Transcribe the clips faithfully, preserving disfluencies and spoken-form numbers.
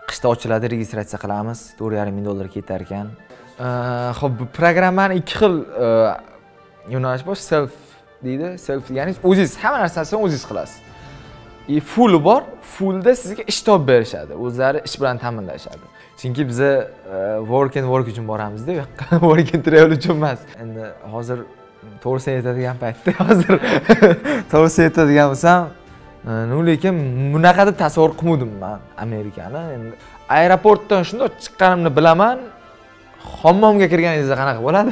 qishda ochiladi, registratsiya qilamiz, to'rt yarim ming dollar ketar ekan. Xo'p, bu programmani ikki xil yo'nalish bor, self deydi. Self ya'ni o'zingiz hamma narsasini o'zingiz qilasiz. E full bor, fullda sizga ish topib berishadi. O'zlari ish bilan ta'minlashadi. Chunki biz work and work uchun boramizda, work and travel uchun emas. Endi hozir to'g'risini aytadigan paytda, hozir to'g'risini aytadigan bo'lsam, no lekin bunaqa deb tasavvur qilmadim men Amerikani. Endi aeroportdan shunday chiqqanimni bilaman. Hammomga kirganingizda qanaqa bo'ladi?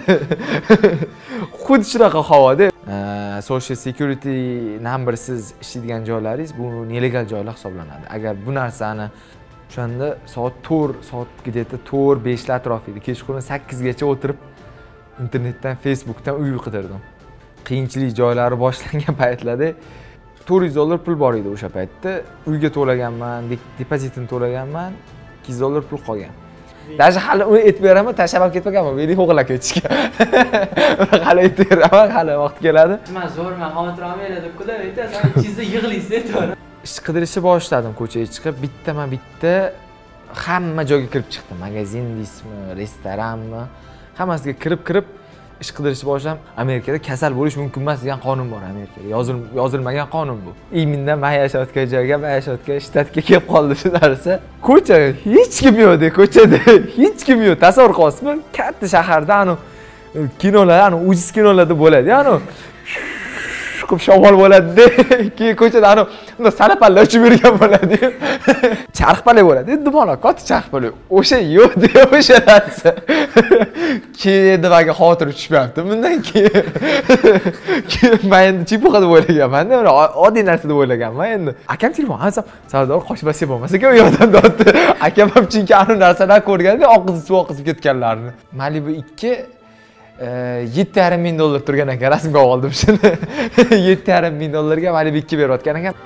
Xuddi shunaqa havoda. Social security numbersiz ishlaydigan joylaringiz bu nelegal joylar hisoblanadi. Agar bu narsani o'shanda soat to'rt, soat где-то to'rt besh lar atrofida kechqurun sakkiz gacha o'tirib internetdan, Facebookdan uy qidirdim. Qiyinchilik joylari boshlangan paytlarda to'rt yuz dollar pul bor edi o'sha paytda. Uyga to'laganman, depozitini to'laganman, ikki yuz dollar pul qolgan. Даже hali uni aytib beraman, tashlab olib ketmaganman, meni o'g'irlab ketishga. Hali aytib beraman, hali vaqt keladi. Men zo'rman, xavotir olmaylar deb kulib aytasan, ichingizda yig'laysiz to'g'ri. Ish qidirishni boshladim ko'chaga chiqib, bittama-bitta hamma joyga kirib chiqdim. Magazin deysizmi, restoranmi, hammasiga kirib-kirib ish qidirishni boshladim. Amerikada kasal bo'lish mumkin emas degan qonun bor Amerikada. Yozilmagan qonun bu. Iminda men yashayotgan joyga, men yashayotgan shtatga kelib qoldi shu narsa. Ko'cha hech kim yo'q, ko'chada hech kim yo'q. Tasavvur qilasizmi? Katta shaharda anu kinolar, anu ujiz kinolarda bo'ladi, anu qilib shamol bo'ladi-da. Keyin ko'chada anu unda salapalar uchib yurgan bo'ladi. Charxpalak bo'ladi. Dumaloq, katta charxpalak. O'sha yo'q deya o'sha narsa. Keyin nimaga xavotir tushmayapti. Bundan keyin keyin men endi chipuqa deb o'ylaganman. Oddiy narsa deb o'ylaganman endi. Akam telefon olsam, "Sardor qochmasa bo'lmas ekan u yerdan" dotdi. Akam ham chunki anu narsalar ko'rganda oqizib suv oqizib ketganlarni. Malibu ikki yetti yarim ming dollar turgan ekan, rasmga oldim shuni. yetti yarim ming dollarga Malibu ikki berayotgan ekan.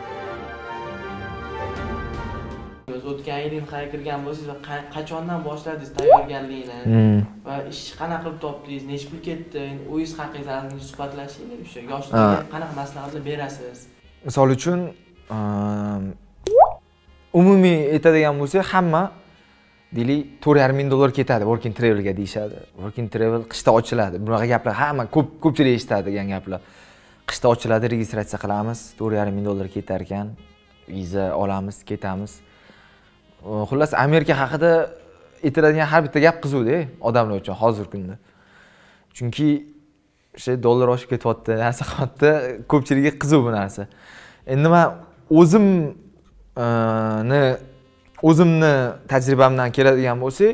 O'tgan yilning qayga kirgan bo'lsangiz va qachondan boshladingiz tayyorgarlikni va ishni qanaqa qilib topdingiz, necha pul ketdi, o'zingiz haqingizda suhbatlashaylik. O'sha yoshlarga qanaqa maslahatlar berasiz? Misol uchun, umumiy aytadigan bo'lsak, hamma deylik to'rt yarim ming dollar ketadi work and travelga deyshadi. Work and travel qishda ochiladi. Bunaqa gaplar hamma ko'p ko'pchilik eshitadigan gaplar. Qishda ochiladi, registratsiya qilamiz, to'rt yarim ming dollar ketar ekan. Viza olamiz, ketamiz. Xullas, Amerika haqida aytiladigan har bitta gap qiziqdi odamlar uchun hozirgi kunda. Chunki o'sha dollar oshib ketyapti, narsa qilyapti, ko'pchilikga qiziq bu narsa. Endi men o'zimni o'zimni tajribamdan keladigan bo'lsak,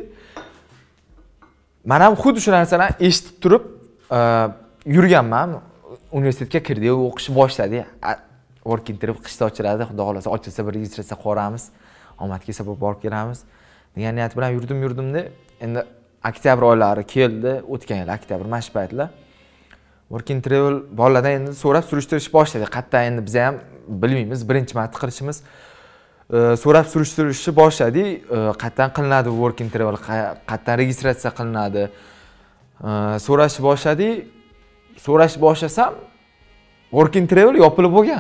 men ham xuddi shu narsalarni eshitib turib yurganman. Universitetga kirdik, o'qishni boshladik. Work and travel qishda ochiladi, xudo xolasa ochilsa bir registratsiya qilamiz. Omad kelsa borib kelamiz degan niyat bilan yurdim yurdimda. Endi oktyabr oylari keldi, o'tgan yil oktyabr mash paytlar. Work and travel bolalardan endi so'rab surishtirish boshladik. Qatta endi biz ham bilmaymiz, birinchi marta qilishimiz. So'rab surishtirishni boshladik. Qatdan qilinadi work and travel, qatdan registratsiya qilinadi. So'rashni boshladik. So'rashni boshlasam work and travel yopilib bo'lgan.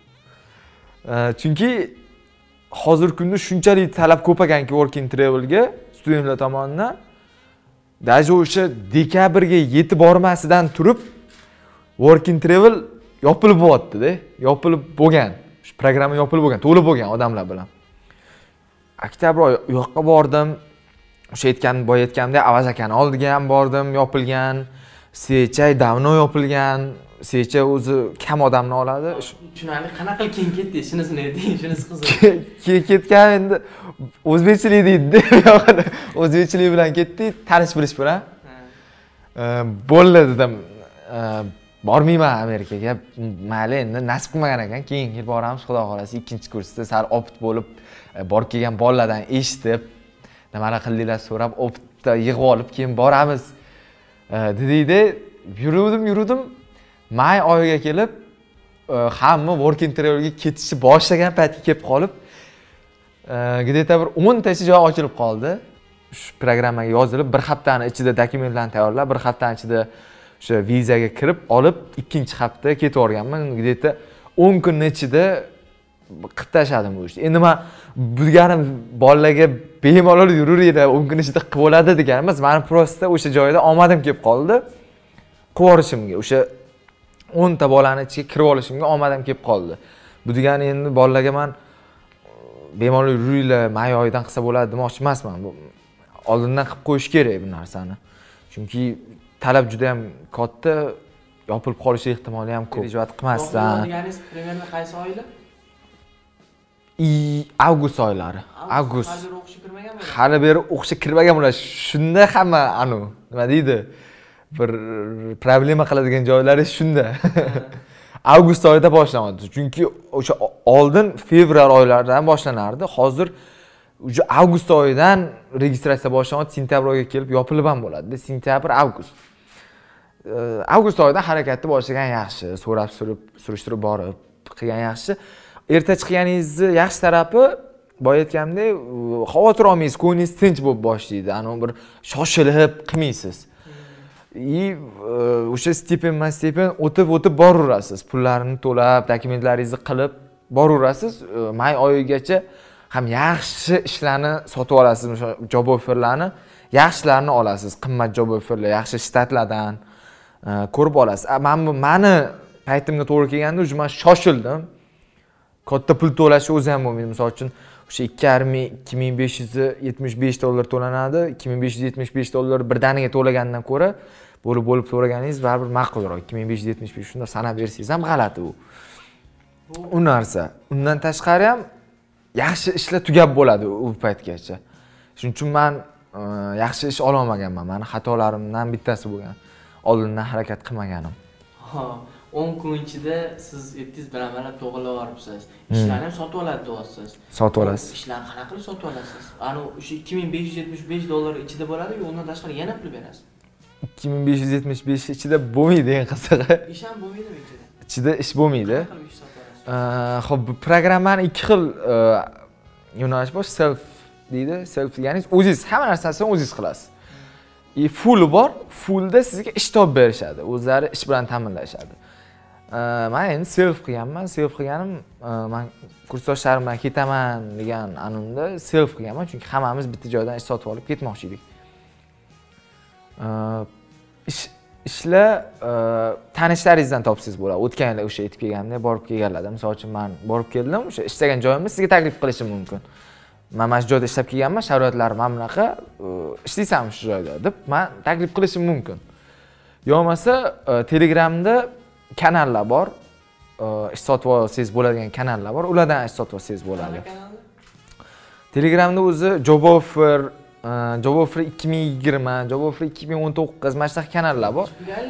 Chunki hozirgi kunda shunchalik talab ko'p ekanki work and travelga studentlar tomonidan, даже o'sha dekabrga yetib bormasidan turib work and travel yopilib bo'lyapti-da, yopilib bo'lgan. Shu programma yopilib bo'lgan, to'lib bo'lgan odamlar bilan. Oktyabr oyi u yoqqa bordim. O'sha aytgan, boya aytgandek, Avaz akani oldiga ham bordim, yopilgan. Sechay davno yopilgan. Sechay o'zi kam odamni oladi. Tushunarli, qanaqa qilib keyin ketdi, shunisini ayting, shunisi qiziq. Keyin ketgan endi o'zbekchilik deydi. O'zbekchilik bilan ketdik, tanish bilish bilan. Bo'ldi dedim. Bormayman Amerikaga. Mayli, endi nasib qilmagan ekan. Keyin kelib boramiz, xudo xolasa ikkinchi kursda sal opit bo'lib, borib kelgan bolalardan eshitib, nimalar qildinglar so'rab, opitda yig'ib olib keyin boramiz dedikda. Yurdim, yurdim. May oyiga kelib, hamma work and travelga ketishni boshlagan paytga kelib qolib, где-то bir o'n tacha joy ochilib qoldi. Shu programmaga yozilib, bir haftani ichida dokumentlarni tayyorlab, bir haftani ichida o'sha vizaga kirib olib, ikkinchi hafta ketib o'rganman. Где-то o'n kun ichida qilib tashladim bu ishni. Endi men bilganim bolalarga bemalol yuraveringlar, o'n kun ichida qilib bo'ladi degan emas. Meni prosta o'sha joyda omadim kelib qoldi. Qilib olishimga, o'sha o'n ta bolani ichiga kirib olishimga omadim kelib qoldi. Bu degani endi bolalarga men bemalol yuringlar, may oyidan qilsa bo'ladi demoqchi emasman. Bu oldindan qilib qo'yish kerak bu narsani. Chunki talab juda ham katta, yopilib qolish ehtimoli ham ko'p. Rejavat qilmasdan. Deganingiz primерно qaysi oylar? I avgust oylari. Avgust. Hali beri o'qishga kirmagan bo'ladi. Hali beri o'qishga kirmagan bo'ladi. Shunda hamma anu, nima deydi? Bir problema qiladigan joylari shunda. Avgust oyida boshlanadi. Chunki o'sha oldin fevral oylaridan boshlanardi. Hozir o'sha avgust oyidan registratsiya boshlanadi, sentyabr oyiga kelib yopilib ham bo'ladi. Sentyabr, avgust. Avgust oyidan harakatni boshlagan yaxshi, so'rab surib, surishtirib borib qilgan yaxshi. Erta chiqqaningizni yaxshi tarafi, boya aytganimdek, xavotir olmaysiz, ko'nglingiz tinch bo'lib boshlaydi. Ani bir shoshilib qilmaysiz. И o'sha stipendiya, stipendiya o'tib o'tib boraverasiz. Pullarini to'lab, dokumentlaringizni qilib boraverasiz. May oyigacha ham yaxshi ishlarni sotib olasiz, o'sha job offerlarni, yaxshilarini olasiz. Qimmat job offerlar, yaxshi shtatlardan ko'rib olasiz. Men meni paytimga to'g'ri kelganda, o'sha men shoshildim. Katta pul to'lash o'zi ham bo'lmaydi. Misol uchun o'sha ikki yarim ming, ikki ming besh yuz yetmish besh dollar to'lanadi. ikki ming besh yuz yetmish besh dollar birdaniga to'lagandan ko'ra, bo'lib bo'lib to'laganingiz baribir ma'qulroq. ikki ming besh yuz yetmish besh shunda sanab bersangiz ham g'alati u. U narsa. Undan tashqari ham yaxshi ishlar tugab bo'ladi u paytgacha. Shuning uchun men yaxshi ish ola olmaganman. Meni xatolarimdan bittasi bo'lgan. Oldindan harakat qilmaganim. Ha, o'n kun ichida siz aytdingiz bilan-bilan to'g'rilab olibsiz. Ishlarni ham sotib oladi deyapsiz. Sotib olasiz. Ishlarni qanaqa qilib sotib olasiz? Ani o'sha ikki ming besh yuz yetmish besh dollar ichida bo'ladi-yu, undan tashqari yana pul berasiz. ikki ming besh yuz yetmish besh ichida bo'lmaydi eng qisqasi. Ish ham bo'lmaydimi ichida? Ichida ish bo'lmaydi. Xo'p, bu programmani ikki xil yo'nalish bor, self deydi. Self ya'ni o'zingiz hamma narsasini o'zingiz qilasiz. E full bor, fullda sizga ish topib berishadi. O'zlari ish bilan ta'minlashadi. Men endi self qilganman. Self qilganim, men kursdoshlarim bilan ketaman degan animda self qilganman, chunki hammamiz bitta joydan ish sotib olib ketmoqchi edik. Ish ishlar tanishlaringizdan topsangiz bo'ladi. O'tgan yil o'sha yetib kelganimda borib kelganlardan. Misol uchun men borib keldim, o'sha ishlagan joyimni sizga taklif qilishim mumkin. Men mana shu joyda ishlab kelganman, sharoitlarim mana bunaqa, ishlaysanmi shu joyda deb men taklif qilishim mumkin. Yo'masa Telegramda kanallar bor. Ish sotib olsangiz bo'ladigan kanallar bor. Ulardan ish sotib olsangiz bo'ladi. Telegramda o'zi job offer, job offer ikki ming yigirma, job offer ikki ming o'n to'qqiz mana shunaqa kanallar bor.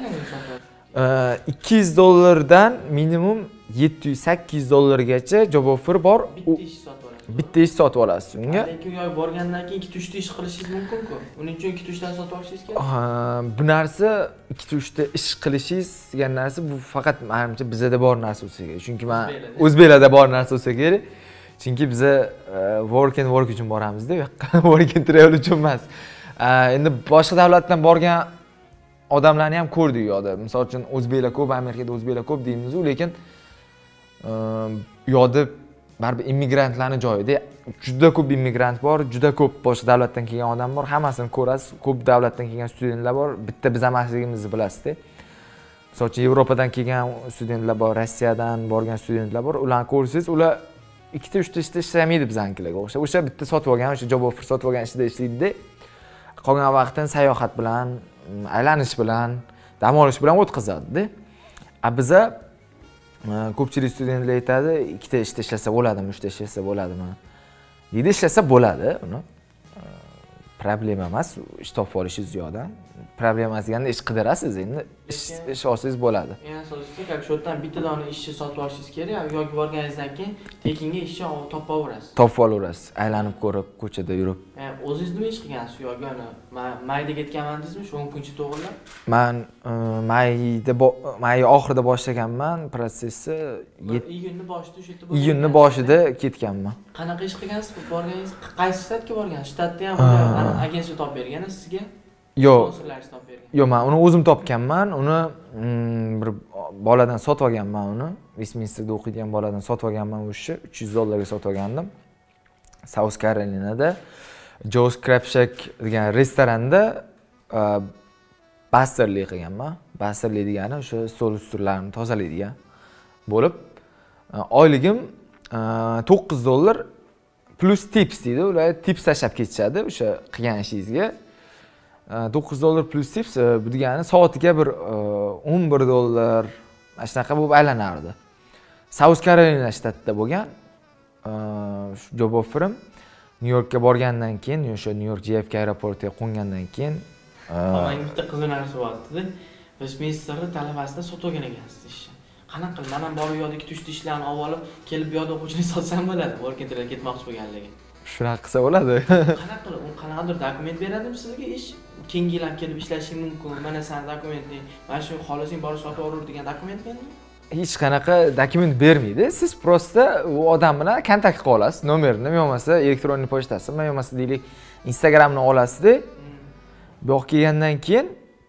ikki yuz dollardan minimum yetti yuz sakkiz yuz dollargacha job offer bor. Bitta ish sotib olasiz unga. Lekin yo'q borgandan keyin ikki uch ta ish qilishingiz mumkin-ku. Uning uchun ikki uch tadan sotib olishingiz kerak. Bu narsa ikki uch ta ish qilishingiz degan narsa bu faqat menimcha bizda bor narsa bo'lsa kerak. Chunki men o'zbeklarda bor narsa bo'lsa kerak. Chunki biz work and work uchun boramiz-da, u yoqqa work and travel uchun emas. Endi boshqa davlatdan borgan odamlarni ham ko'rdik u yoqda. Misol uchun o'zbeklar ko'p, Amerikada o'zbeklar ko'p deymiz-ku, lekin u yoqda baribir immigrantlarning joyida juda ko'p immigrant bor, juda ko'p boshqa davlatdan kelgan odam bor. Hammasini ko'rasiz. Ko'p davlatdan kelgan studentlar bor. Bitta biz emasligimizni bilasiz-da. Misol uchun Yevropadan kelgan studentlar bor, Rossiyadan borgan studentlar bor. Ularni ko'rsangiz, ular ikkita uchta ishda ishlamaydi bizankilarga o'xshab. O'sha bitta sotib olgan, o'sha job offer sotib olgan ishda ishlaydi-da. Qolgan vaqtini sayohat bilan, aylanish bilan, dam olish bilan o'tkazadi-da. A biza ko'pchilik studentlar aytadi, ikkita ishda ishlasa bo'ladimi, uchta ishlasa bo'ladimi? Deydi, ishlasa bo'ladi, uni. Problema emas, ish topib olishingiz yo'qdan. Problema emas deganda ish qidirasiz endi, ish olsangiz bo'ladi. Yana asosiysi, как shotdan bitta dona ishchi sotib olishingiz kerak, yoki borganingizdan keyin tekinga ishchi topib olaverasiz. Topib olaverasiz, aylanib ko'rib, ko'chada yurib. O'zingiz nima ish qilgansiz yoki uni mayda ketganman deysizmi, shu o'n kuncha to'g'rilab? Men mayda may oxirida boshlaganman, protsessni iyunning boshida o'sha yerda iyunning boshida ketganman. Qanaqa ish qilgansiz? Borganingiz qaysi shtatga borgansiz? Shtatda ham agentlik topib bergan sizga? Yo'q. Yo'q, men uni o'zim topganman. Uni bir boladan sotib olganman uni. Westminsterda o'qiydigan boladan sotib olganman o'sha uch yuz dollarga sotib olgandim. South Carolinada Joe's Crab Shack degan restoranda basterlik qilganman. Basterlik degani o'sha stol ustunlarini tozalaydigan bo'lib, oyligim to'qqiz dollar plus tips deydi. Ular tips tashlab ketishadi o'sha qilgan ishingizga. to'qqiz dollar plus tips bu degani soatiga bir o'n bir dollar mana shunaqa bo'lib aylanardi. South Carolina shtatida bo'lgan job offerim New Yorkka borgandan keyin, o'sha New York J F K aeroportiga qo'ngandan keyin menga bitta qiziq narsa bo'lyapti. Westminsterda talabasida sotib olgan ekansiz ishni. Qanaqa qilib, men ham borib yo'lda ikki uch ishlarni olib, kelib bu yoqda o'quvchilik sotsam bo'ladi, Workingtonga ketmoqchi bo'lganligi. Shunaqa qilsa bo'ladi. Qanaqa qilib, u qanaqadir dokument beradimi sizga ish? Keyingi yillar kelib ishlashing mumkin. Mana sen dokumenting, mana shu xohlasang borib sotib olaver degan dokument beradi? Hech qanaqa dokument bermaydi. Siz prosta u odam bilan kontakt qilib olasiz, nomerini, bo'lmasa elektron pochtasini, bo'lmasa deylik Instagramni olasiz-da. Bu yoqqa kelgandan keyin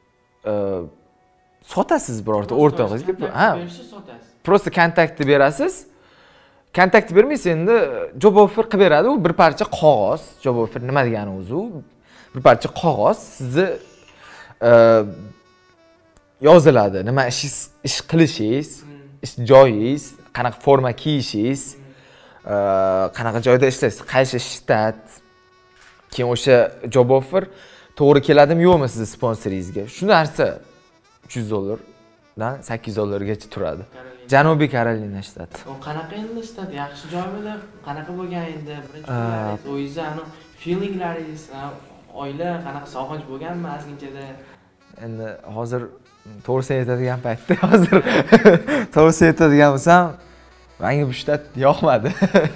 sotasiz birorta o'rtog'ingizga. Ha, sotasiz. Prosta kontaktni berasiz. Kontakt bermaysiz, endi job offer qilib beradi. U bir parcha qog'oz. Job offer nima degani o'zi u? Bir parcha qog'oz sizni yoziladi. Nima ish ish qilishingiz, ish joyingiz, qanaqa forma kiyishingiz, qanaqa joyda ishlaysiz, qaysi shtat. Keyin o'sha job offer to'g'ri keladimi yo'qmi sizni sponsoringizga? Shu narsa uch yuz dollardan sakkiz dollargacha turadi. Janubiy Karolina shtati. U qanaqa endi shtat? Yaxshi joymidi? Qanaqa bo'lgan endi? Birinchi kunlaringiz, o'zingizni ani feelinglaringiz, oila qanaqa sog'inch bo'lganmi azginchada? Endi hozir to'g'risini aytadigan paytda, hozir to'g'risini aytadigan bo'lsam, menga bu shtat yoqmadi.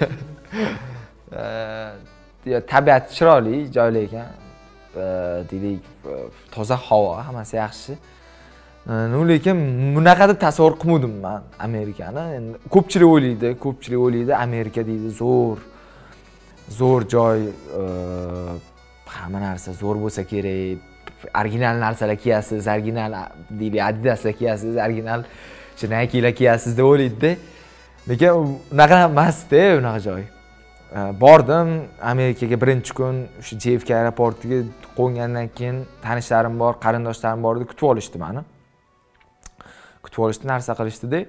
Tabiat chiroyli joylar ekan. Deylik, toza havo, hammasi yaxshi. Lekin bunaqa deb tasavvur qilmadim men Amerikani. Endi ko'pchilik o'ylaydi, ko'pchilik o'ylaydi Amerika deydi zo'r. Zo'r joy, hamma narsa zo'r bo'lsa kerak. Original narsalar kiyasiz, original deylik Adidaslar kiyasiz, original Nike'lar kiyasiz deb o'ylaydi-da. Lekin unaqa emas-da, unaqa joy. Bordim Amerikaga birinchi kun o'sha J F K aeroportiga qo'ngandan keyin tanishlarim bor, qarindoshlarim bor edi, kutib olishdi meni. Kutib olishdi, narsa qilishdi-da.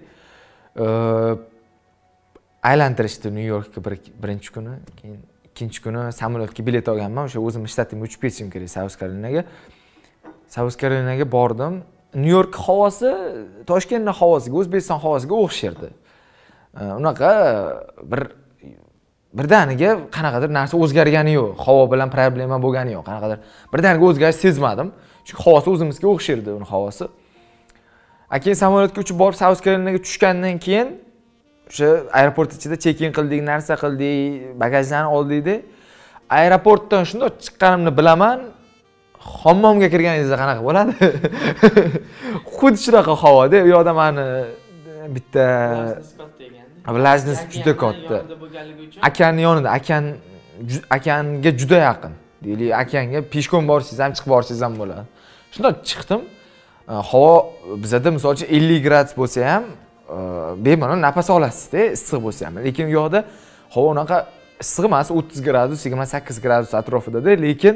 Aylantirishdi New Yorkga birinchi kuni, keyin ikkinchi kuni samolyotga bilet olganman, o'sha o'zim shtatimga uchib ketishim kerak South Carolinaga. South Carolinaga bordim. New York havosi Toshkentning havosiga, O'zbekiston havosiga o'xshardi. Unaqa bir birdaniga qanaqadir narsa o'zgargani yo'q. Havo bilan problema bo'lgani yo'q. Qanaqadir birdaniga o'zgarish sezmadim. Chunki havosi o'zimizga o'xshardi uning havosi. Keyin samolyotga uchib borib South Carolinaga tushgandan keyin o'sha aeroport ichida check-in qildik, narsa qildik, bagajlarni oldik-da. Aeroportdan shunday chiqqanimni bilaman. Hammomga kirganingizda qanaqa bo'ladi? Xuddi shunaqa havoda. U yoqda meni bitta Vlajnis juda katta. Akanning yonida, akan akanga juda yaqin. Deylik, akanga peshkom borsangiz ham, chiqib borsangiz ham bo'ladi. Shunday chiqdim. Havo bizda misol uchun ellik gradus bo'lsa ham, bemalol nafas olasiz-da, issiq bo'lsa ham. Lekin u yoqda havo unaqa issiq emas, o'ttiz gradus, yigirma sakkiz gradus atrofida-da, lekin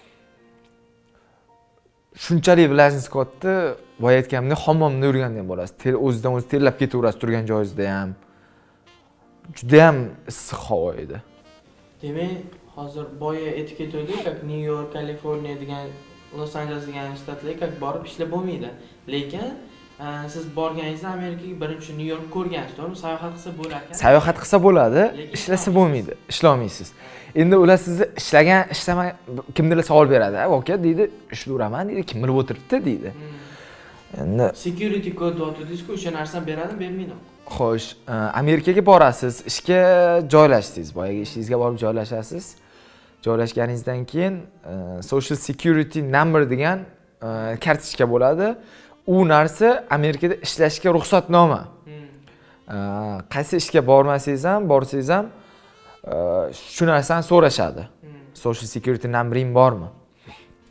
shunchalik Vlajnis katta, boya aytganimdek, hammomda yurganda ham bo'lasiz. O'zidan o'zi terlab ketaverasiz turgan joyingizda ham. Juda ham issiq havo edi. Demak, hozir boya aytib ketdik, New York, Kaliforniya degan, Los Angeles degan shtatlarga borib ishlab bo'lmaydi. Lekin siz borganingizda Amerikaga birinchi New York ko'rgansiz, to'g'rimi? Sayohat qilsa bo'lar ekan. Sayohat qilsa bo'ladi, ishlasa bo'lmaydi, ishlamaysiz. Endi ular sizni ishlagan, ishlama kimdirlar savol beradi. "Aka" deydi, "Ishlayveraman" deydi, "Kim bilib o'tiribdi" deydi. Endi security code deyotdingiz-ku, o'sha narsani beradimi, bermaydimi? Xo'sh, Amerikaga borasiz, ishga joylashasiz, boyaga ishingizga borib joylashasiz. Joylashganingizdan keyin Social Security Number degan kartochka bo'ladi. U narsa Amerikada ishlashga ruxsatnoma. Qaysi ishga bormasangiz ham, borsangiz ham shu narsani so'rashadi. Social Security Number'ing bormi?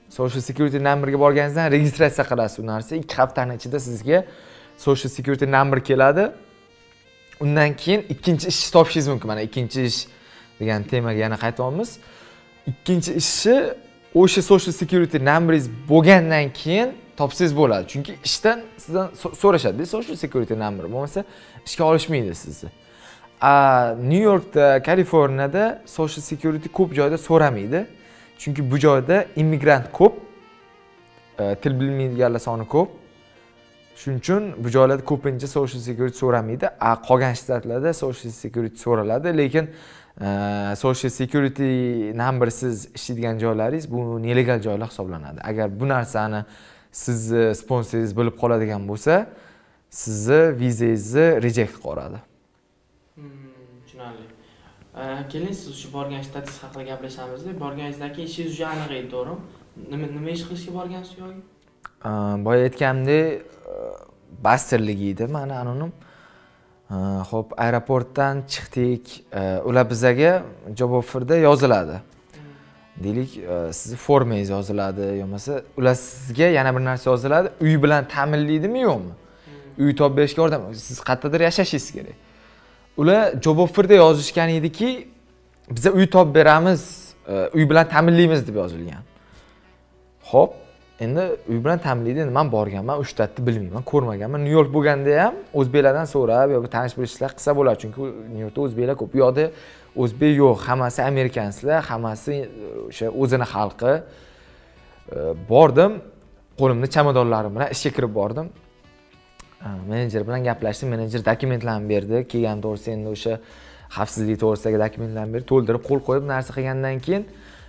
social security numberga borganingizdan registratsiya qilasiz u narsa. ikki haftaning ichida sizga social security number keladi. Undan keyin ikkinchi ish topishingiz mumkin. Mana ikkinchi ish degan temaga yana qaytyapmiz. Ikkinchi ishi o'sha social security numberingiz bo'lgandan keyin topsangiz bo'ladi. Chunki ishdan sizdan so'rashadi, social security number bo'lmasa ishga olishmaydi sizni. A New Yorkda, Kaliforniyada social security ko'p joyda so'ramaydi. Chunki bu joyda immigrant ko'p, til bilmaydiganlar soni ko'p. Shuning uchun bu joylarda ko'pincha social security so'ramaydi. A qolgan shtatlarda social security so'raladi, lekin social security numbersiz ishlaydigan joylaringiz bu nelegal joylar hisoblanadi. Agar bu narsani sizni sponsoringiz bilib qoladigan bo'lsa, sizni vizangizni reject qiladi. Tushunarli. Keling siz shu borgan shtatingiz haqida gaplashamiz. Borganingizdagi ishingiz juda aniq edi, to'g'rimi? Nima nima ish qilishga borgansiz yoki? Boya aytganimdek, basterlik edi, ma'na anonim. Xo'p, aeroportdan chiqdik. Ular bizga job offerda yoziladi. Deylik, sizni formangiz yoziladi, yo'masa ular sizga yana bir narsa yoziladi. Uy bilan ta'minlaydimi, yo'qmi? Uy topib berishga yordam, siz qayerdadir yashashingiz kerak. Ular job offerda yozishgan ediki, biza uy topib beramiz, uy bilan ta'minlaymiz deb yozilgan. Xo'p, endi uy bilan ta'minlaydi, endi men borganman, u shtatni bilmayman, ko'rmaganman. New York bo'lganda ham o'zbeklardan so'rab yoki tanish bilishlar qilsa bo'ladi, chunki New Yorkda o'zbeklar ko'p. Bu yoqda o'zbek yo'q, hammasi amerikanslar, hammasi o'sha o'zini xalqi. Bordim, qo'limda chamadonlarim bilan ishga kirib bordim. Menejer bilan gaplashdim, menejer dokumentlarni berdi. Kelgan to'g'risi endi o'sha xavfsizlik to'g'risidagi dokumentlarni berib, to'ldirib qo'l qo'yib narsa qilgandan keyin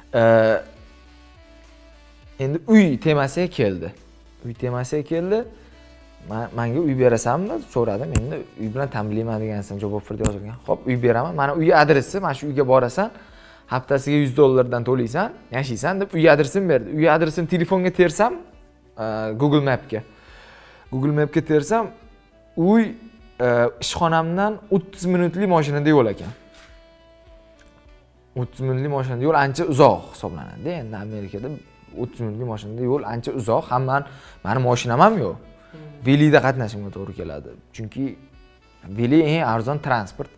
endi uy temasiga keldi. Uy temasiga keldi. Menga uy berasanmi? So'radim. Endi uy bilan ta'minlayman degansan, job offerda yozilgan. Xo'p, uy beraman. Mana uy adresi, mana shu uyga borasan, haftasiga yuz dollardan to'laysan, yashaysan deb uy adresini berdi. Uy adresini telefonga tersam, Google Map'ga. Google Map'ga tersam, uy ishxonamdan o'ttiz minutlik mashinada yo'l ekan. o'ttiz minutlik mashinada yo'l ancha uzoq hisoblanadi. Endi Amerikada o'ttiz minutlik mashinada yo'l ancha uzoq. Hamman meni mashinam ham yo'q. Velida qatnashimga to'g'ri keladi. Chunki veli eng arzon transport.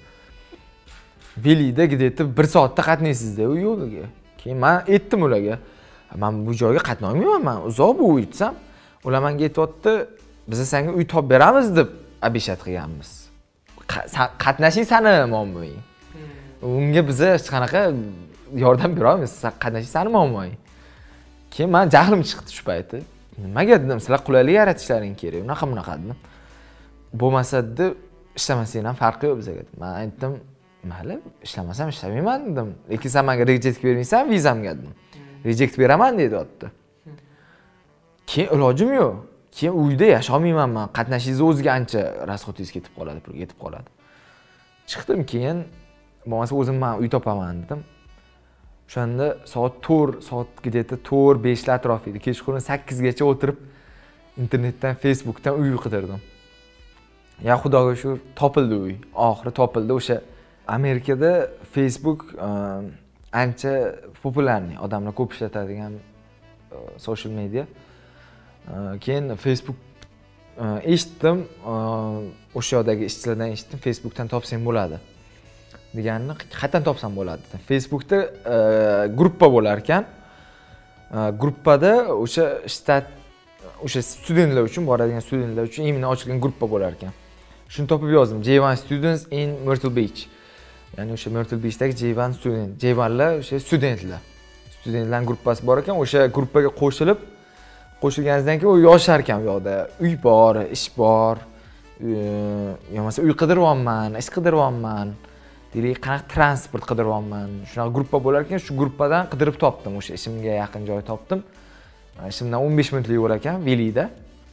Velida gidetib bir soatda qatnaysiz-da u yo'liga. Keyin men aytdim ularga, men bu joyga qatnayolmayman, men uzoq bu uy desam, ular menga aytibdi, biz senga uy topib beramiz deb abishat qilganmiz. Qatnashing sani muammoing. Unga biz hech qanaqa yordam bera olmaymiz. Qatnashing sani muammoing. Keyin men jahlim chiqdi shu payti. Nimaga dedim, sizlar qulaylik yaratishlaring kerak. Unaqa bunaqa dedim. Bo'lmasa deb ishlamasang ham farqi yo'q bizga dedim. Men aytdim, mayli, ishlamasam ishlamayman dedim. Lekin sen menga reject bermaysan vizamga dedim. Reject beraman dedi otdi. Keyin ilojim yo'q. Keyin uyda yasholmayman men. Qatnashingiz o'ziga ancha rasxotingiz ketib qoladi, pul ketib qoladi. Chiqdim keyin, bo'lmasa o'zim men uy topaman dedim. O'shanda soat to'rt, soat gidetda to'rt besh lar atrofi edi. Kechqurun sakkiz gacha o'tirib internetdan, Facebookdan uy qidirdim. Ya xudoga shukr, topildi uy. Oxiri topildi. O'sha Amerikada Facebook ancha populyarni, odamlar ko'p ishlatadigan social media. Keyin Facebook eshitdim, o'sha yoqdagi ishchilardan eshitdim, Facebookdan topsang bo'ladi deganini, qayerdan topsam bo'ladi dedim. Facebookda gruppa bo'lar ekan. Gruppada o'sha shtat, o'sha studentlar uchun, boradigan studentlar uchun imенно ochilgan gruppa bo'lar ekan. Shuni topib yozdim, J one students in Myrtle Beach. Ya'ni o'sha Myrtle Beachdagi J one student, J one lar o'sha studentlar. Studentlar gruppasi bor ekan, o'sha gruppaga qo'shilib, qo'shilganingizdan keyin u yoshar ekan bu yoqda. Uy bor, ish bor. Yo'masa uy qidiryapman, ish qidiryapman. Deylik, qanaqa transport qidiryapman. Shunaqa gruppa bo'lar ekan, shu gruppadan qidirib topdim, o'sha ishimga yaqin joy topdim. Ishimdan o'n besh minutlik yo'l ekan, Velida.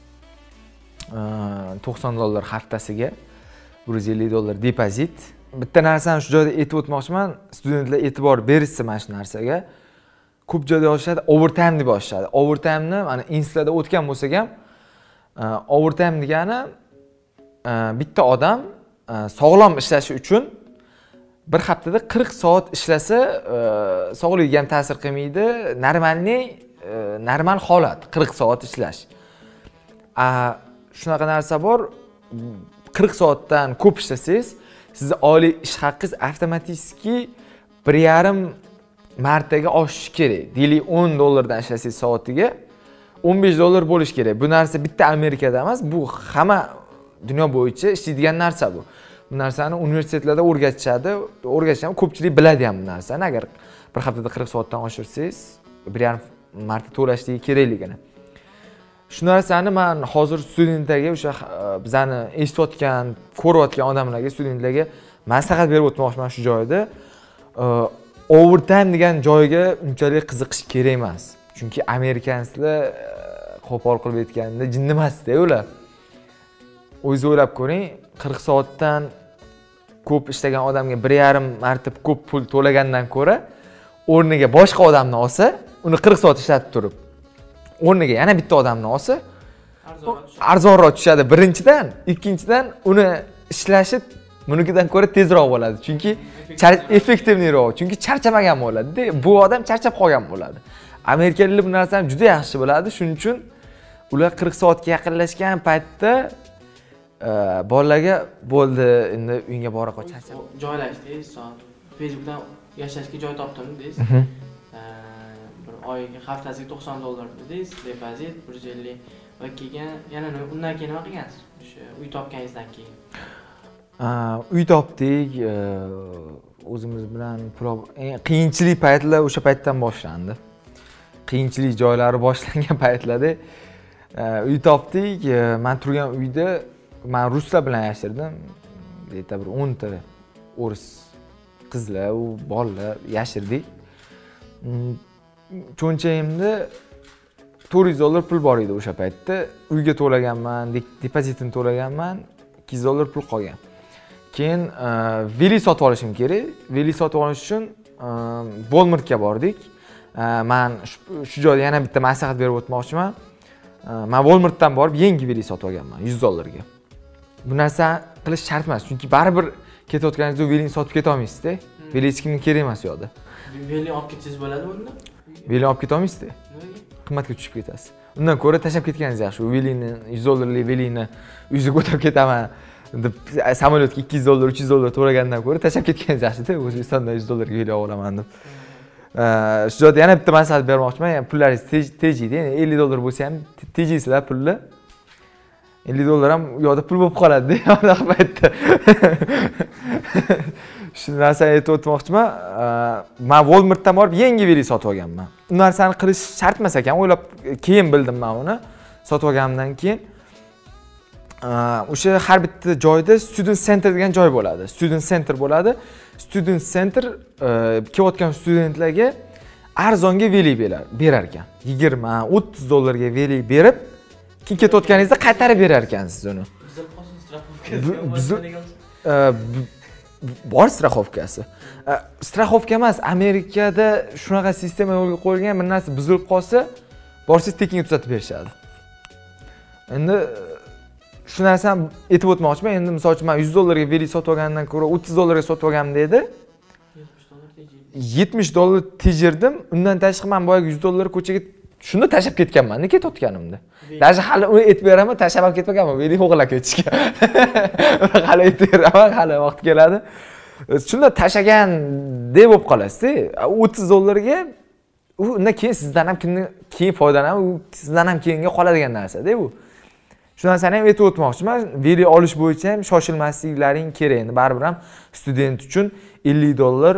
to'qson dollar haftasiga, bir yuz ellik dollar depozit. Bitta narsani shu joyda aytib o'tmoqchiman, studentlar e'tibor berishsa mana shu narsaga. Ko'p joyda yozishadi, overtime deb yozishadi. Overtime'ni mana Instada o'tgan bo'lsak ham, overtime degani bitta odam sog'lom ishlashi uchun bir haftada qirq soat ishlasa, sog'ligiga ham ta'sir qilmaydi, normalniy normal holat qirq soat ishlash. Shunaqa narsa bor, qirq soatdan ko'p ishlasangiz, sizni oylik ish haqqingiz avtomatik bir yarim martaga oshishi kerak. Deylik o'n dollardan ishlasangiz soatiga o'n besh dollar bo'lish kerak. Bu narsa bitta Amerikada emas, bu hamma dunyo bo'yicha ishlaydigan narsa bu. Bu narsani universitetlarda o'rgatishadi, o'rgatishadi, ko'pchilik biladi ham bu narsani. Agar bir haftada qirq soatdan oshirsangiz, bir yarim marta to'lashligi kerakligini. Shu narsani men hozir studentlarga, o'sha bizani eshitayotgan, ko'rayotgan odamlarga, studentlarga maslahat berib o'tmoqchiman shu joyda. Overtime degan joyga unchalik qiziqish kerak emas. Chunki amerikanslar qo'pol qilib aytganda jinni emas-da ular. O'zingiz o'ylab ko'ring, qirq soatdan ko'p ishlagan odamga bir yarim marta ko'p pul to'lagandan ko'ra, o'rniga boshqa odamni olsa, uni qirq soat ishlatib turib, o'rniga yana bitta odamni olsa, arzonroq tushadi birinchidan, ikkinchidan uni ishlashi bunikidan ko'ra tezroq bo'ladi. Chunki effektivliroq, chunki charchamagan bo'ladi-da. Bu odam charchab qolgan bo'ladi. Amerikaliklar bu narsani juda yaxshi biladi. Shuning uchun ular qirq soatga yaqinlashgan paytda bolalarga bo'ldi, endi uyga bora qol charchab. Joylashdingiz, Facebookdan yashashga joy topdim dedingiz. Bir oyiga haftasiga to'qson dollar dedingiz, depozit bir yuz ellik va keyin yana undan keyin nima qilgansiz? O'sha uy topganingizdan keyin. Uy topdik, o'zimiz bilan qiyinchilik paytlar o'sha paytdan boshlandi. Qiyinchilik joylari boshlangan paytlarda uy topdik. Men turgan uyda men ruslar bilan yashardim. Deyta bir o'n ta o'ris qizlar, u bolalar yashirdik. Cho'nchagimda to'rt yuz dollar pul bor edi o'sha paytda. Uyga to'laganman, depozitini to'laganman, ikki yuz dollar pul qolgan. Keyin veli sotib olishim kerak. Veli sotib olish uchun Walmartga bordik. Men shu joyda yana bitta maslahat berib o'tmoqchiman. Men Walmartdan borib yangi veli sotib olganman yuz dollarga. Bu narsa qilish shart emas, chunki baribir ketayotganingizda velini sotib keta olmaysiz-da. Veli hech kimga kerak emas u yoqda. Veli olib ketsangiz bo'ladi unda? Veli olib keta olmaysiz-da. Nimaga? Qimmatga tushib ketasiz. Undan ko'ra tashlab ketganingiz yaxshi. U velini yuz dollarlik velini uyga ko'tarib ketaman deb samolyotga ikki yuz dollar, uch yuz dollar to'lagandan ko'ra tashlab ketganingiz yaxshi-da. O'zbekistonda yuz dollarga veli olaman deb. Shu joyda yana bitta maslahat bermoqchiman. Pullaringiz tejiydi. Ya'ni ellik dollar bo'lsa ham tejiysizlar pulni. ellik dollar ham u yoqda pul bo'lib qoladi-da, unaqa paytda. Shu narsani aytib o'tmoqchiman. Men Walmartdan borib yangi veli sotib olganman. Bu narsani qilish shart emas ekan, o'ylab keyin bildim men uni. Sotib olganimdan keyin o'sha har bitta joyda student center degan joy bo'ladi. Student center bo'ladi. Student center kelayotgan studentlarga arzonga veli berar ekan. yigirma o'ttiz dollarga veli berib, keyin ketayotganingizda qaytarib berar ekansiz uni. Bor strixovkasi. Strixovka emas, Amerikada shunaqa sistema yo'lga qo'yilgan, bir narsa buzilib qolsa, borsiz tekinga tuzatib berishadi. Endi shu narsani aytib o'tmoqchiman. Endi misol uchun men yuz dollarga veli sotib olgandan ko'ra o'ttiz dollarga sotib olgandim dedi. yetmish dollar tejirdim. Undan tashqari men boyaga yuz dollar ko'chaga shunda tashlab ketganman, ketayotganimda. Даже hali uni aytib beraman, tashlab olib ketmaganman, veli o'g'irlab ketishga. Hali aytib beraman, hali vaqt keladi. Shunda tashlagan deb bo'lib qolasiz. o'ttiz dollarga undan keyin sizdan ham keyin foydalanib, u sizdan ham keyinga qoladigan narsa-da bu. Shu narsani ham aytib o'tmoqchiman. Veli olish bo'yicha ham shoshilmasliklaring kerak. Endi baribir ham student uchun ellik dollar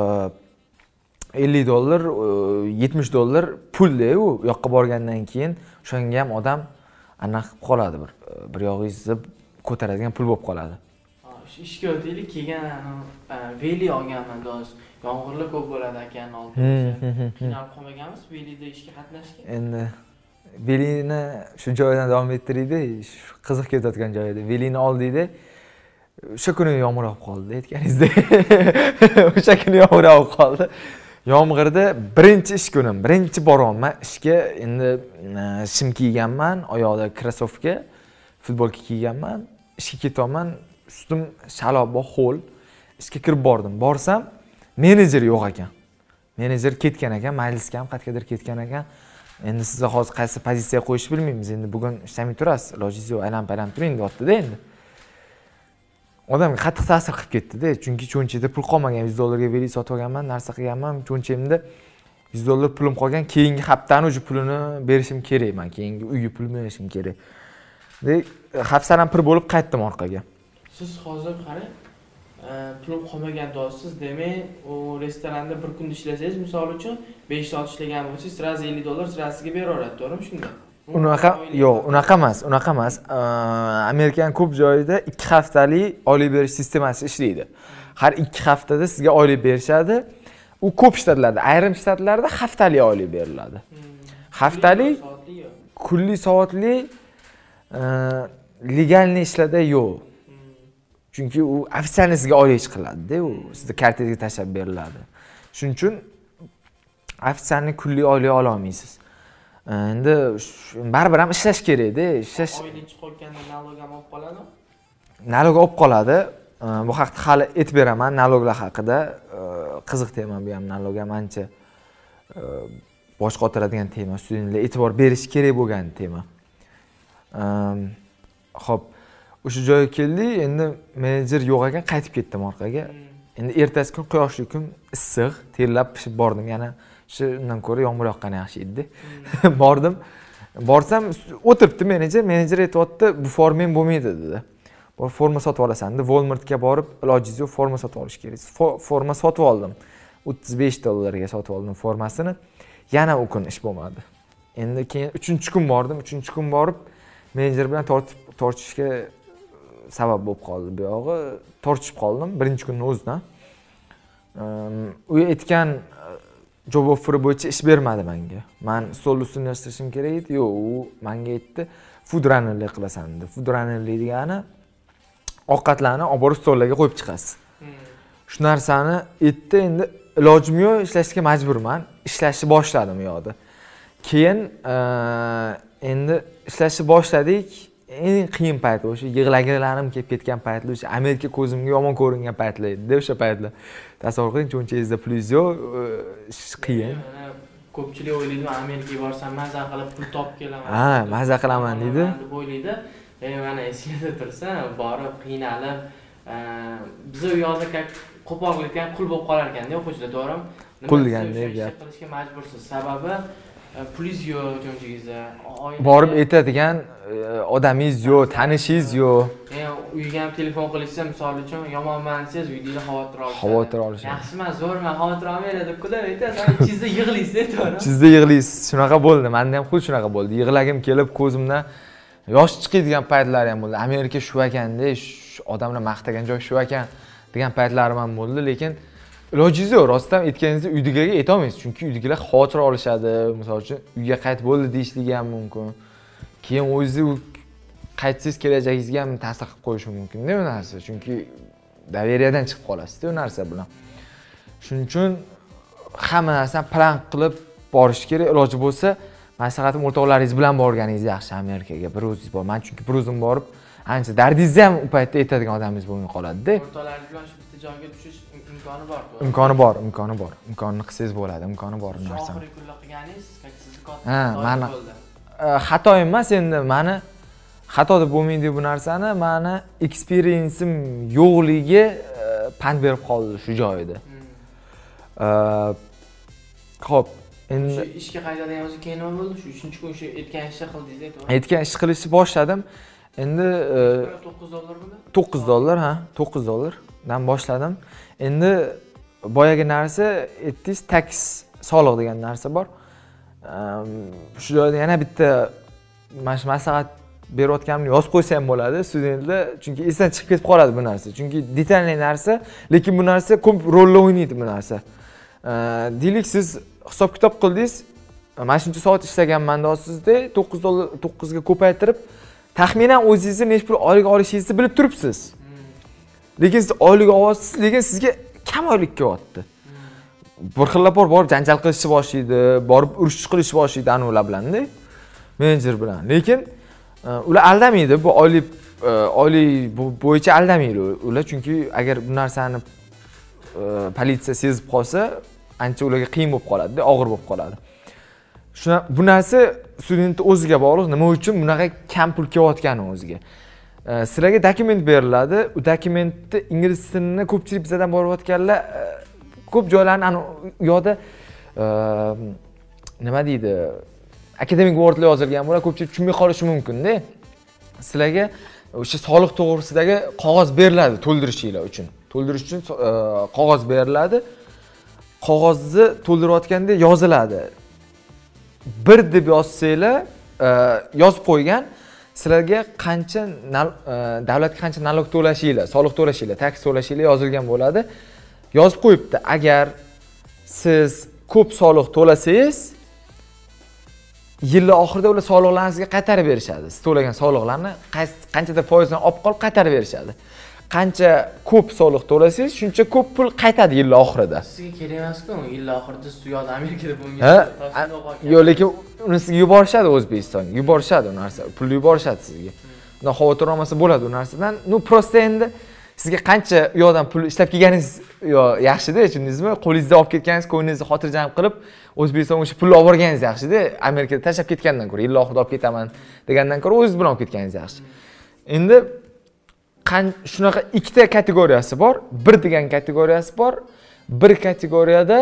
ellik dollar, yetmish dollar pul-da u. Yoqqa borgandan keyin o'shanga ham odam aniq qilib qoladi, bir bir yog'ingizni ko'taradigan pul bo'lib qoladi. Ishga o'taylik, keyin veli olganman do'st. Yomg'irlar ko'p bo'ladi ekan oldin. Qiynalib qolmaganmiz velida ishga qatnashga? Endi velini shu joydan davom ettirdik, shu qiziq ketayotgan joyda. Velini oldikda o'sha kuni yomg'ir olib qoldi, aytganingizdek. O'sha kuni yomg'ir olib qoldi. Yomg'irda birinchi ish kunim, birinchi boryapman ishga. Endi shim kiyganman, oyoqda krossovka, futbolka kiyganman. Ishga ketyapman, ustim shaloba, ho'l. Ishga kirib bordim. Borsam, menejer yo'q ekan. Menejer ketgan ekan, majlisga ham qayergadir ketgan ekan. Endi sizga hozir qaysi pozitsiyaga qo'yishni bilmaymiz. Endi bugun ishlamay turasiz, ilojingiz yo'q, aylanib-aylanib turing deyapti-da endi. Odamga qattiq ta'sir qilib ketdi-da, chunki cho'nchakda pul qolmagan, yuz dollarga velik sotib olganman, narsa qilganman, cho'nchagimda yuz dollar pulim qolgan, keyingi haftani o'sha pulini berishim kerak, men keyingi uyga pul berishim kerak. De, hafsalam pir bo'lib qaytdim orqaga. Siz hozir qarang, pulim qolmagan deyapsiz, demak, u restoranda bir kun ishlasangiz, misol uchun besh soat ishlagan bo'lsangiz, sraz ellik dollar srazga beraveradi, to'g'rimi shunda? Unaqa, yo'q, unaqa emas, unaqa emas. Amerikaning ko'p joyida ikki haftalik oylik berish sistemasi ishlaydi. Har ikki haftada sizga oylik berishadi. U ko'p shtatlarda, ayrim shtatlarda haftalik oylik beriladi. Haftalik, kunlik, soatli, legalni ishlarda yo'q. Chunki u ofitsialni sizga oylik chiqiladi-da, u sizning kartangizga tashlab beriladi. Shuning uchun ofitsialni kunlik oylik ola olmaysiz. Endi baribir ham ishlash kerak-da, ishlash. Oylik chiqayotganda nalog ham olib qoladi? Nalog olib qoladi. Bu haqda hali aytib beraman, naloglar haqida. Qiziq tema bu ham, nalog ham ancha bosh qotiradigan tema, studentlar e'tibor berish kerak bo'lgan tema. Xo'p, o'sha joyga keldik, endi menejer yo'q ekan, qaytib ketdim orqaga. Endi ertasi kun quyoshli kun, issiq, terlab pishib bordim. Yana shundan ko'ra yomg'ir yoqqani yaxshi edi. Bordim. Borsam o'tiribdi menejer, menejer aytibdi, bu formang bo'lmaydi dedi. Bor forma sotib olasan dedi. Walmartga borib, ilojingiz yo'q, forma sotib olish kerak. Forma sotib oldim. o'ttiz besh dollarga sotib oldim formasini. Yana u kun ish bo'lmadi. Endi keyin uchinchi kun bordim, uchinchi kun borib menejer bilan tortib tortishga sabab bo'lib qoldi bu yog'i. Tortishib qoldim birinchi kunning o'zidan. U aytgan job offer bo'yicha ish bermadi menga. Men stol ustini yashirishim kerak edi. Yo'q, u menga aytdi, food runnerlik qilasan dedi. Food runnerlik degani ovqatlarni olib borib stollarga qo'yib chiqasiz. Shu narsani aytdi, endi ilojim yo'q, ishlashga majburman. Ishlashni boshladim u yoqda. Keyin endi ishlashni boshladik. Eng qiyin payt o'sha yig'laganlarim kelib ketgan paytlar, o'sha Amerika ko'zimga yomon ko'ringan paytlar edi, o'sha paytlar. Tasavvur qiling, cho'nchagingizda pulingiz yo'q, ish qiyin. Ko'pchilik o'ylaydi, Amerikaga borsam maza qilib pul topib kelaman. Ha, maza qilaman deydi. deb o'ylaydi. E mana esingizda tursa, borib qiynalib, biz u yoqda qo'pollikdan qul bo'lib qolar ekan-da o'quvchilar, to'g'rimi? Qul degandek gap. Qilishga majbursiz. Sababi pulingiz yo'q cho'nchagingizda. Borib aytadigan odamingiz yo'q, tanishingiz yo'q. E uyga ham telefon qilishsa, misol uchun yomonman desangiz, uyingizda xavotir olishadi. Xavotir olishadi. Yaxshiman, zo'rman, xavotir olmaydi deb kulib aytasiz, ichingizda yig'laysiz, to'g'rimi? Ichingizda yig'laysiz. Shunaqa bo'ldi. Menda ham xuddi shunaqa bo'ldi. Yig'lagim kelib, ko'zimdan yosh chiqadigan paytlar ham bo'ldi. Amerika shu ekanda, odamlar maqtagan joy shu ekan degan paytlarim ham bo'ldi, lekin ilojingiz yo'q. Rostdan aytganingizni uydagilarga ayta olmaysiz, chunki uydagilar xavotir olishadi. Misol uchun, uyga qayt bo'ldi deyishligi ham mumkin. Keyin o'zingiz qaytsangiz kelajagingizga ham ta'sir qilib qo'yishi mumkin-da bu narsa, chunki daveriyadan chiqib qolasiz-da bu narsa bilan. Shuning uchun hamma narsani plan qilib borish kerak. Iloji bo'lsa, maslahatim o'rtoqlaringiz bilan borganingiz yaxshi Amerikaga. Bir o'zingiz bor. Men chunki bir o'zim borib, ancha dardingizni ham u paytda aytadigan odamingiz bo'lmay qoladi-da. O'rtoqlaringiz bilan shu bitta joyga tushish imkoni bor. Imkoni bor, imkoni bor. Imkonini qilsangiz bo'ladi, imkoni bor bu narsa. Oxirgi kunlar qilganingiz, sizni katta. Ha, mana xato emas endi, meni xato deb bo'lmaydi bu narsani, meni experience'im yo'qligi pand berib qoldi shu joyda. Xo'p, endi shu ishga qaytadigan o'zi keyin nima bo'ldi? Shu uchinchi kun shu aytgan ishni qildingiz, to'g'ri? Aytgan ish qilishni boshladim. Endi to'qqiz dollar bo'ldi? to'qqiz dollar, ha, to'qqiz dollardan boshladim. Endi boyagi narsa aytdingiz, tax soliq degan narsa bor. Shu joyda yana bitta maslahat berayotganimni yozib qo'ysam bo'ladi studentlar, chunki esdan chiqib ketib qoladi bu narsa. Chunki detalli narsa, lekin bu narsa ko'p rol o'ynaydi bu narsa. Deylik, siz hisob-kitob qildingiz, mana shuncha soat ishlaganman deyapsiz-da, to'qqiz dollar to'qqizga ko'paytirib, taxminan o'zingizni nechta pul oylik olishingizni bilib turibsiz. Lekin siz oylik olyapsiz, lekin sizga kam oylik kelyapti. Bir xillapor borib janjal qilishni boshlaydi, borib urush qilishni boshlaydi anular bilan-da, menejer bilan. Lekin ular aldamaydi, bu oylik oylik bo'yicha aldamaydi ular, chunki agar bu narsani politsiya sezib qolsa, ancha ularga qiyin bo'lib qoladi-da, og'ir bo'lib qoladi. Shuna bu narsa studentni o'ziga bog'liq. Nima uchun bunaqa kam pul kelayotgani o'ziga. Sizlarga dokument beriladi. U dokumentni ingliz tilini ko'pchilik bizdan borayotganlar ko'p joylarni ana u yoqda nima deydi? Akademik wordlar yozilgan bo'ladi, ko'pchilik tushunmay qolishi mumkin-da. Sizlarga o'sha soliq to'g'risidagi qog'oz beriladi to'ldirishinglar uchun. To'ldirish uchun qog'oz beriladi. Qog'ozni to'ldirayotganda yoziladi. bir deb yozsanglar, yozib qo'ygan, sizlarga qancha davlatga qancha налог to'lashinglar, soliq to'lashinglar, tax to'lashinglar yozilgan bo'ladi. Yozib qo'yibdi. Agar siz ko'p soliq to'lasangiz, yillar oxirida ular soliqlaringizga qaytarib berishadi. Siz to'lagan soliqlarni qanchada foizdan olib qolib qaytarib berishadi. Qancha ko'p soliq to'lasangiz, shuncha ko'p pul qaytadi yillar oxirida. Sizga kerak emas-ku, yillar oxirida siz yo'q Amerikada bo'lgan. Yo'q, lekin uni sizga yuborishadi O'zbekistonga. Yuborishadi u narsa. Pul yuborishadi sizga. Unda xavotir olmasa bo'ladi u narsadan. Nu prosta endi sizga qancha u yoqdan pul ishlab kelganingiz yo yaxshi-da, tushundingizmi? Qo'lingizda olib ketganingiz, ko'nglingizni xotirjam qilib O'zbekistonga o'sha pulni olib borganingiz yaxshi-da. Amerikada tashlab ketgandan ko'ra, yillar oxirida olib ketaman degandan ko'ra o'zingiz bilan olib ketganingiz yaxshi. Endi shunaqa ikkita kategoriyasi bor. Bir degan kategoriyasi bor. Bir kategoriyada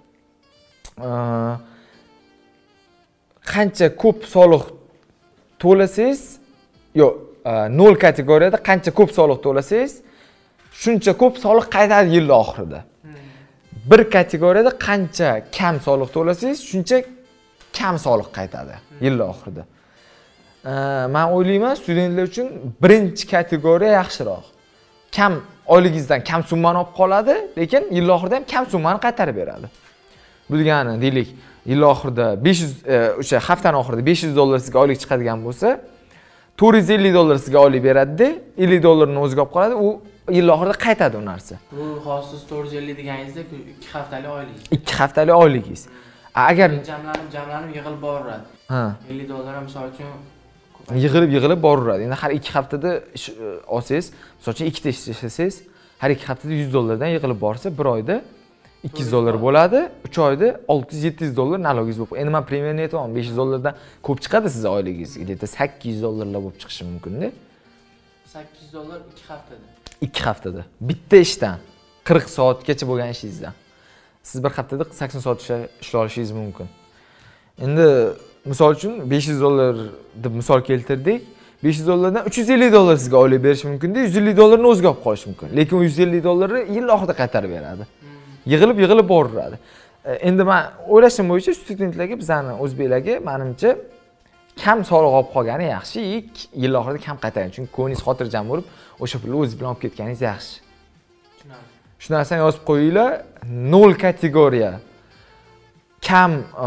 qancha ko'p soliq to'lasangiz, yo'q, nol kategoriyada qancha ko'p soliq to'lasangiz, shuncha ko'p soliq qaytadi yillar oxirida. Bir kategoriyada qancha kam soliq to'lasangiz, shuncha kam soliq qaytadi yillar oxirida. Men o'ylayman, studentlar uchun birinchi kategoriya yaxshiroq. Kam oyligingizdan kam summani olib qoladi, lekin yillar oxirida ham kam summani qaytarib beradi. Bu degani, deylik, yillar oxirida besh yuz o'sha haftaning oxirida besh yuz dollar sizga oylik chiqadigan bo'lsa, to'rt yuz ellik dollar sizga oylik beradi-da, ellik dollarni o'ziga olib qoladi, u yillar oxirida qaytadi u narsa. Bu xossiz to'rt yuz ellik deganingizda ikki haftalik oyligingiz. ikki haftalik oyligingiz. Agar jamlanib, jamlanib yig'ilib boraveradi. Ha. ellik dollar ham misol uchun yig'ilib yig'ilib boraveradi. Endi har ikki haftada olsangiz, misol uchun ikkita ish ishlasangiz, har ikki haftada yuz dollardan yig'ilib borsa, bir oyda ikki yuz dollar bo'ladi, uch oyda olti yuz yetti yuz dollar налоgingiz bo'lib. Endi men примерно aytayapman, besh yuz dollardan ko'p chiqadi siz oyligingiz. Где-то sakkiz yuz dollarlar bo'lib chiqishi mumkin-da. sakkiz yuz dollar ikki haftada. ikki haftada. Bitta ishdan qirq soatgacha bo'lgan ishingizdan. Siz bir haftada sakson soat ishla olishingiz mumkin. Endi misol uchun besh yuz dollar deb misol keltirdik. besh yuz dollardan uch yuz ellik dollar sizga oylik berish mumkin-da, yuz ellik dollarni o'ziga olib qolish mumkin. Lekin u yuz ellik dollarni yil oxirida qaytarib beradi. Yig'ilib yig'ilib boraveradi. Endi men o'ylashim bo'yicha studentlarga, bizani o'zbeklarga menimcha kam soliq olib qolgani yaxshi, yil oxirida kam qaytargan. Chunki ko'nglingiz xotirjam bo'lib, o'sha pulni o'zingiz bilan olib ketganingiz yaxshi. Tushunarli. Shu narsani yozib qo'yinglar. nol kategoriya. Kam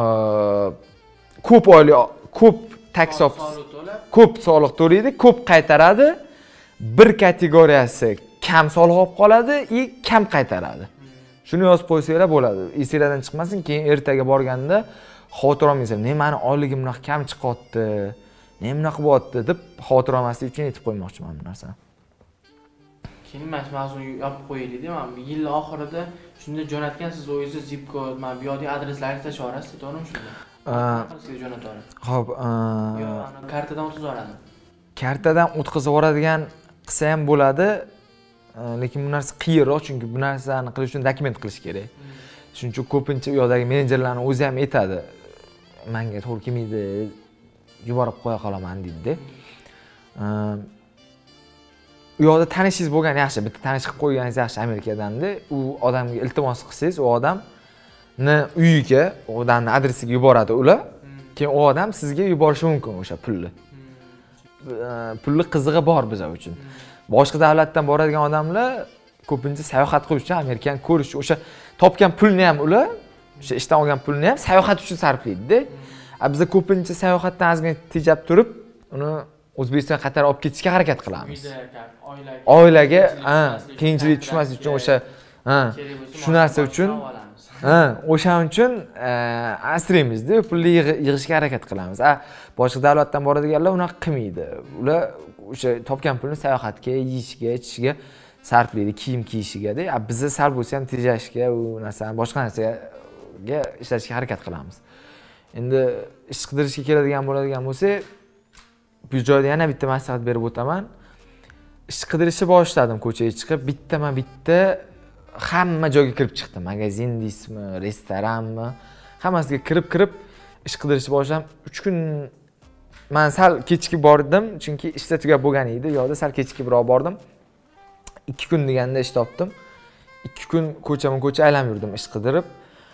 ko'p oylik, ko'p tax ko'p soliq to'laydi, ko'p qaytaradi. Bir kategoriyasi kam soliq olib qoladi, i kam qaytaradi. Shuni yozib qo'ysanglar bo'ladi. Esingizdan chiqmasin, keyin ertaga borganda xavotir olmaysizlar. "Ne meni oyligim bunaqa kam chiqyapti, ne bunaqa bo'lyapti" deb xavotir olmaslik uchun aytib qo'ymoqchiman bu narsani. Keyin mana shu mavzuni yopib qo'yaylik-da. Men yil oxirida shunda jo'natgan siz o'zingiz zip kod, men bu yoqdagi adreslaringizni tashlab yuborasiz, to'g'rimi shunda? Sizga jo'nataveradi. Xo'p, yo'q, kartadan o'tkazib yuboradi. Kartadan o'tkazib yuboradigan qilsa ham bo'ladi. Lekin bu narsa qiyinroq, chunki bu narsani qilish uchun dokument qilish kerak. Shuning uchun ko'pincha u yoqdagi menejerlarning o'zi ham aytadi, "Menga to'g'ri kelmaydi, yuborib qo'ya qolaman" deydi-da. U yoqda tanishingiz bo'lgan yaxshi, bitta tanish qilib qo'yganingiz yaxshi Amerikadan-da. U odamga iltimos qilsangiz, u odamni uyiga, u odamning adresiga yuboradi ular. Keyin u odam sizga yuborishi mumkin o'sha pulni. Pulli qizig'i bor bizlar uchun. Boshqa davlatdan boradigan odamlar ko'pincha sayohat qilish uchun Amerikani ko'rish, o'sha topgan pulni ham ular, o'sha ishdan olgan pulni ham sayohat uchun sarflaydi-da. Biz ko'pincha sayohatdan ozgina tejab turib, uni O'zbekistonga qaytarib olib ketishga harakat qilamiz. Oilaga, ha, qiyinchilik tushmaslik uchun o'sha, ha, shu narsa uchun, ha, o'shaning uchun asraymiz-da, pulni yig'ishga harakat qilamiz. A, boshqa davlatdan boradiganlar unaqa qilmaydi. Ular o'sha topgan pulni sayohatga, yeyishga, ichishga sarflaydi, kiyim kiyishiga-da. Bizda sal bo'lsa ham tejashga, u narsani boshqa narsaga ishlashga harakat qilamiz. Endi ish qidirishga keladigan bo'ladigan bo'lsak, bu joyda yana bitta maslahat berib o'taman. Ish qidirishni boshladim ko'chaga chiqib, bittama-bitta hamma joyga kirib chiqdim. Magazin deysizmi, restoranmi, hammasiga kirib-kirib ish qidirishni boshladim. uch kun men sal kechki bordim, chunki ishda tugab bo'lgan edi. Yo'qda sal kechkiroq bordim. ikki kun deganda ish topdim. ikki kun ko'chama-ko'cha aylanib yurdim ish qidirib.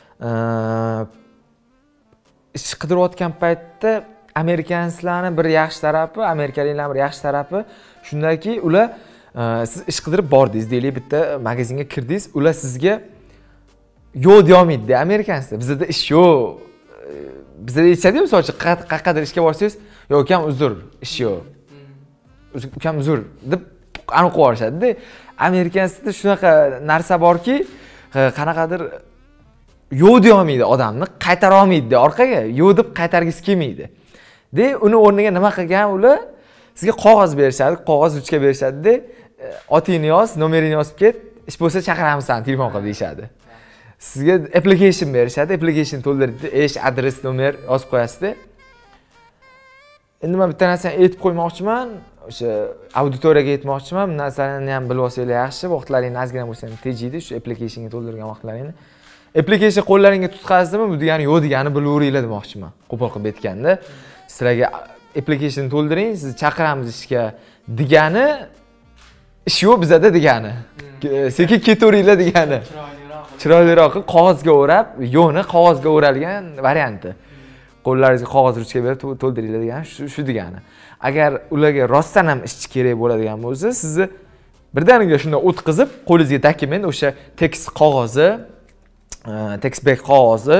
Ish qidirayotgan paytda amerikanslarning bir yaxshi tarafi, amerikaliklarning bir yaxshi tarafi shundaki, ular siz ish qidirib bordingiz, deylik bitta magazinga kirdingiz, ular sizga yo'q deya olmaydi, amerikanslar. Bizda ish yo'q. Bizda aytadi-ku, masalan, qayerqadir ishga borsangiz, "Yo'q, ukam uzr, ish yo'q." "Ukam uzr" deb aniq qo'yib yuborishadi-da. Amerikanslarda shunaqa narsa borki, qanaqadir yo'q deya olmaydi odamni, qaytara olmaydi orqaga, yo'q deb qaytargisi kelmaydi. De, uni o'rniga nima qilgan ular? Sizga qog'oz berishadi, qog'oz ruchka berishadi-da, otingni yoz, nomeringni yozib ket, ish bo'lsa chaqiramiz seni telefon qilib deyshadi. Sizga application berishadi, application to'ldirib, ish, adres, nomer yozib qo'yasiz-da. Endi men bitta narsani aytib qo'ymoqchiman, o'sha auditoriyaga aytmoqchiman, bu narsani ham bilib olsanglar yaxshi, vaqtlaringiz ozgina bo'lsa ham tejiydi, shu applicationga to'ldirgan vaqtlaringizni. Application qo'llaringga tutqazdimi, bu degani yo'q degani bilaveringlar demoqchiman. Qo'pol qilib aytganda, sizlarga application to'ldiring, sizni chaqiramiz ishga degani ish yo'q bizada degani. Sekin ketaveringlar degani. Chiroyliroq qog'ozga o'rab, yo'qni qog'ozga o'ralgan varianti. Qo'llaringizga qog'oz ruchka berib to'ldiringlar degani shu degani. Agar ularga rostdan ham ishchi kerak bo'ladigan bo'lsa, sizni birdaniga shunday o'tkazib, qo'lingizga dokument, o'sha tekst qog'ozi, text back qog'ozi,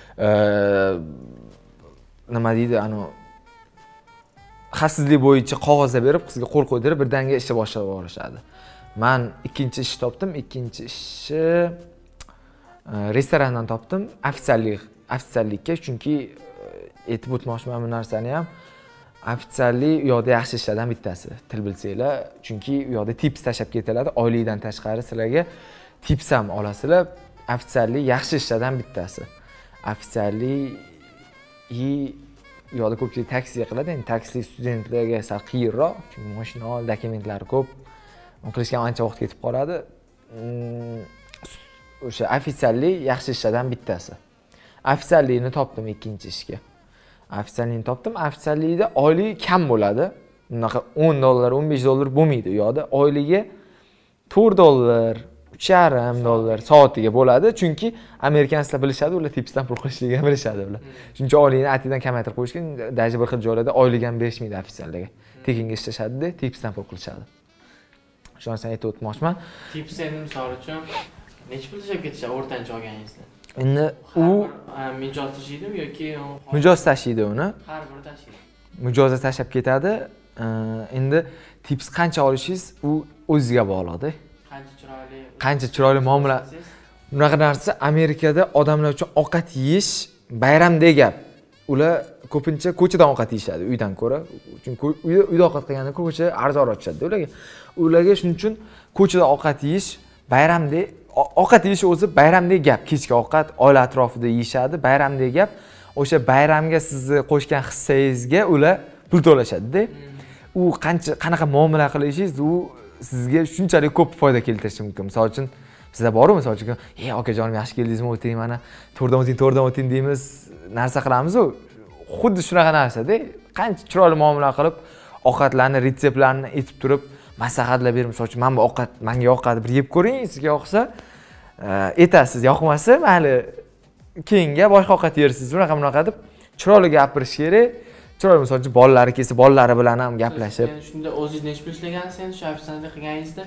nima deydi, ana xavfsizlik bo'yicha qog'ozlar berib, sizga qo'l qo'ydirib, birdaniga ishni boshlab yuborishadi. Men ikkinchi ish topdim, ikkinchi ishni restorandan topdim, ofitsiallik, ofitsiallikka, chunki aytib o'tmoqchiman bu narsani ham. Ofitsiallik u yoqda yaxshi ishlardan bittasi, til bilsanglar, chunki u yoqda tips tashab ketiladi, oylikdan tashqari sizlarga tips ham olasizlar. Ofitsiallik yaxshi ishlardan bittasi. Ofitsiallik u yoqda ko'pchilik taksi qiladi, endi taksi studentlarga sal qiyinroq, chunki mashina, dokumentlari ko'p, qilishga ancha vaqt ketib qoladi. O'sha ofitsiallik yaxshi ishlardan bittasi. Ofitsiallikni topdim ikkinchi ishga. Ofitsiallikni topdim. Ofitsiallikda oylik kam bo'ladi. Bunaqa o'n dollar, o'n besh dollar bo'lmaydi u yoqda. Oyligiga to'rt dollar, uch yarim dollar soatiga bo'ladi. Chunki amerikanslar bilishadi, ular tipsdan pul qilishligini bilishadi ular. Chunki oylikni atidan kamaytirib qo'yishgan, daji bir xil joylarda oylik ham berishmaydi ofitsiallarga. Tekinga ishlashadi-da, tipsdan pul qilishadi. Shu narsani aytib o'tmoqchiman. Tips endi misol uchun necha pul tashab ketishadi o'rtancha olganingizda? Endi u mijoz tashiydimi yoki mijoz tashiydi uni? Har biri tashiydi. Mijozda tashab ketadi. Endi tips qancha olishingiz u o'zingizga bog'liq-da. Qancha chiroyli, qancha chiroyli muomala. Bunaqa narsa Amerikada odamlar uchun ovqat yeyish bayramdek gap. Ular ko'pincha ko'chadan ovqat yeyishadi, uydan ko'ra. Chunki uyda ovqat qilganda ko'cha arzonroq tushadi ularga. Ularga shuning uchun ko'chada ovqat yeyish bayramdek, ovqat yeyish o'zi bayramdek gap. Kechki ovqat oila atrofida yeyishadi, bayramdek gap. O'sha bayramga sizni qo'shgan hissangizga ular pul to'lashadi-da. U qancha qanaqa muomala qilishingiz, u sizga shunchalik ko'p foyda keltirishi mumkin. Misol uchun sizda bormi, misol uchun, "Ey okajonim, yaxshi keldingizmi, o'ting, mana to'rdan o'ting, to'rdan o'ting" deymiz, narsa qilamiz-ku. Xuddi shunaqa narsa-da. Qancha chiroyli muomala qilib, ovqatlarni, retseptlarni aytib turib, maslahatlar berib, misol uchun, "Men bu ovqat menga yoqadi, bir yeb ko'ring, sizga yoqsa, aytasiz, yoqmasa, mayli, keyinga boshqa ovqat yersiz." Bunaqa bunaqa deb chiroyli gapirish kerak. Chiroyli, misol uchun, bolalari kelsa, bolalari bilan ham gaplashib. Endi shunda o'zingiz necha pul ishlagansiz endi shu ofitsiantlik qilganingizda?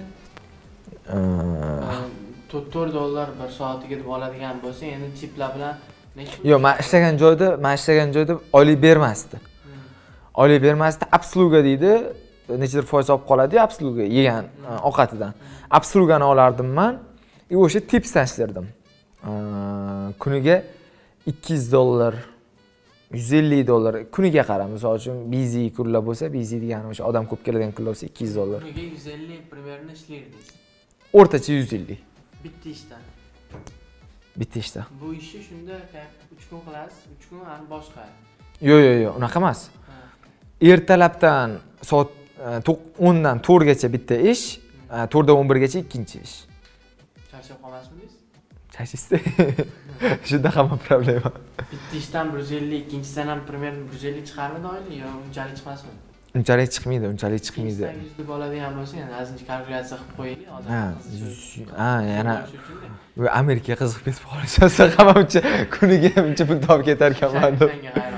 to'rt dollar bir soatiga deb oladigan bo'lsa, endi tiplar bilan necha pul? Yo'q, men ishlagan joyda, men ishlagan joyda oylik bermasdi. Oylik bermasdi, obsluga deydi. Nechadir foiz olib qoladi, obsluga yegan ovqatidan. Obslugani olardim men. И o'sha tipsdan ishlardim. Kuniga ikki yuz dollar, yuz ellik dollar kuniga qarab, misol uchun busy kunlar bo'lsa, busy degani o'sha odam ko'p keladigan kunlar bo'lsa ikki yuz dollar. Kuniga yuz ellik примерно ishlaysiz. O'rtacha yuz ellik. Bitta ishdan. bitta ishda. Bu ishni shunda uch kun qilasiz, uch kun ham boshqa. Yo'q, yo'q, yo'q, unaqa emas. Ertalabdan soat o'n dan to'rt gacha bitta ish, to'rt dan o'n bir gacha ikkinchi ish. Charchab qolmasmidingiz? Charchishda. Shunda hamma problema. Bitta ishdan bir yuz ellik, ikkinchisidan ham примерно bir yuz ellik chiqarmidi oylik yo unchalik chiqmasmi? Unchalik chiqmaydi, unchalik chiqmaydi. yuz deb oladigan bo'lsa, yana ozgincha kalkulyatsiya qilib qo'yaylik, odam. Ha, yana bu Amerikaga qiziqib ketib qolishsa, hamma uncha kuniga uncha pul topib ketar ekanman deb.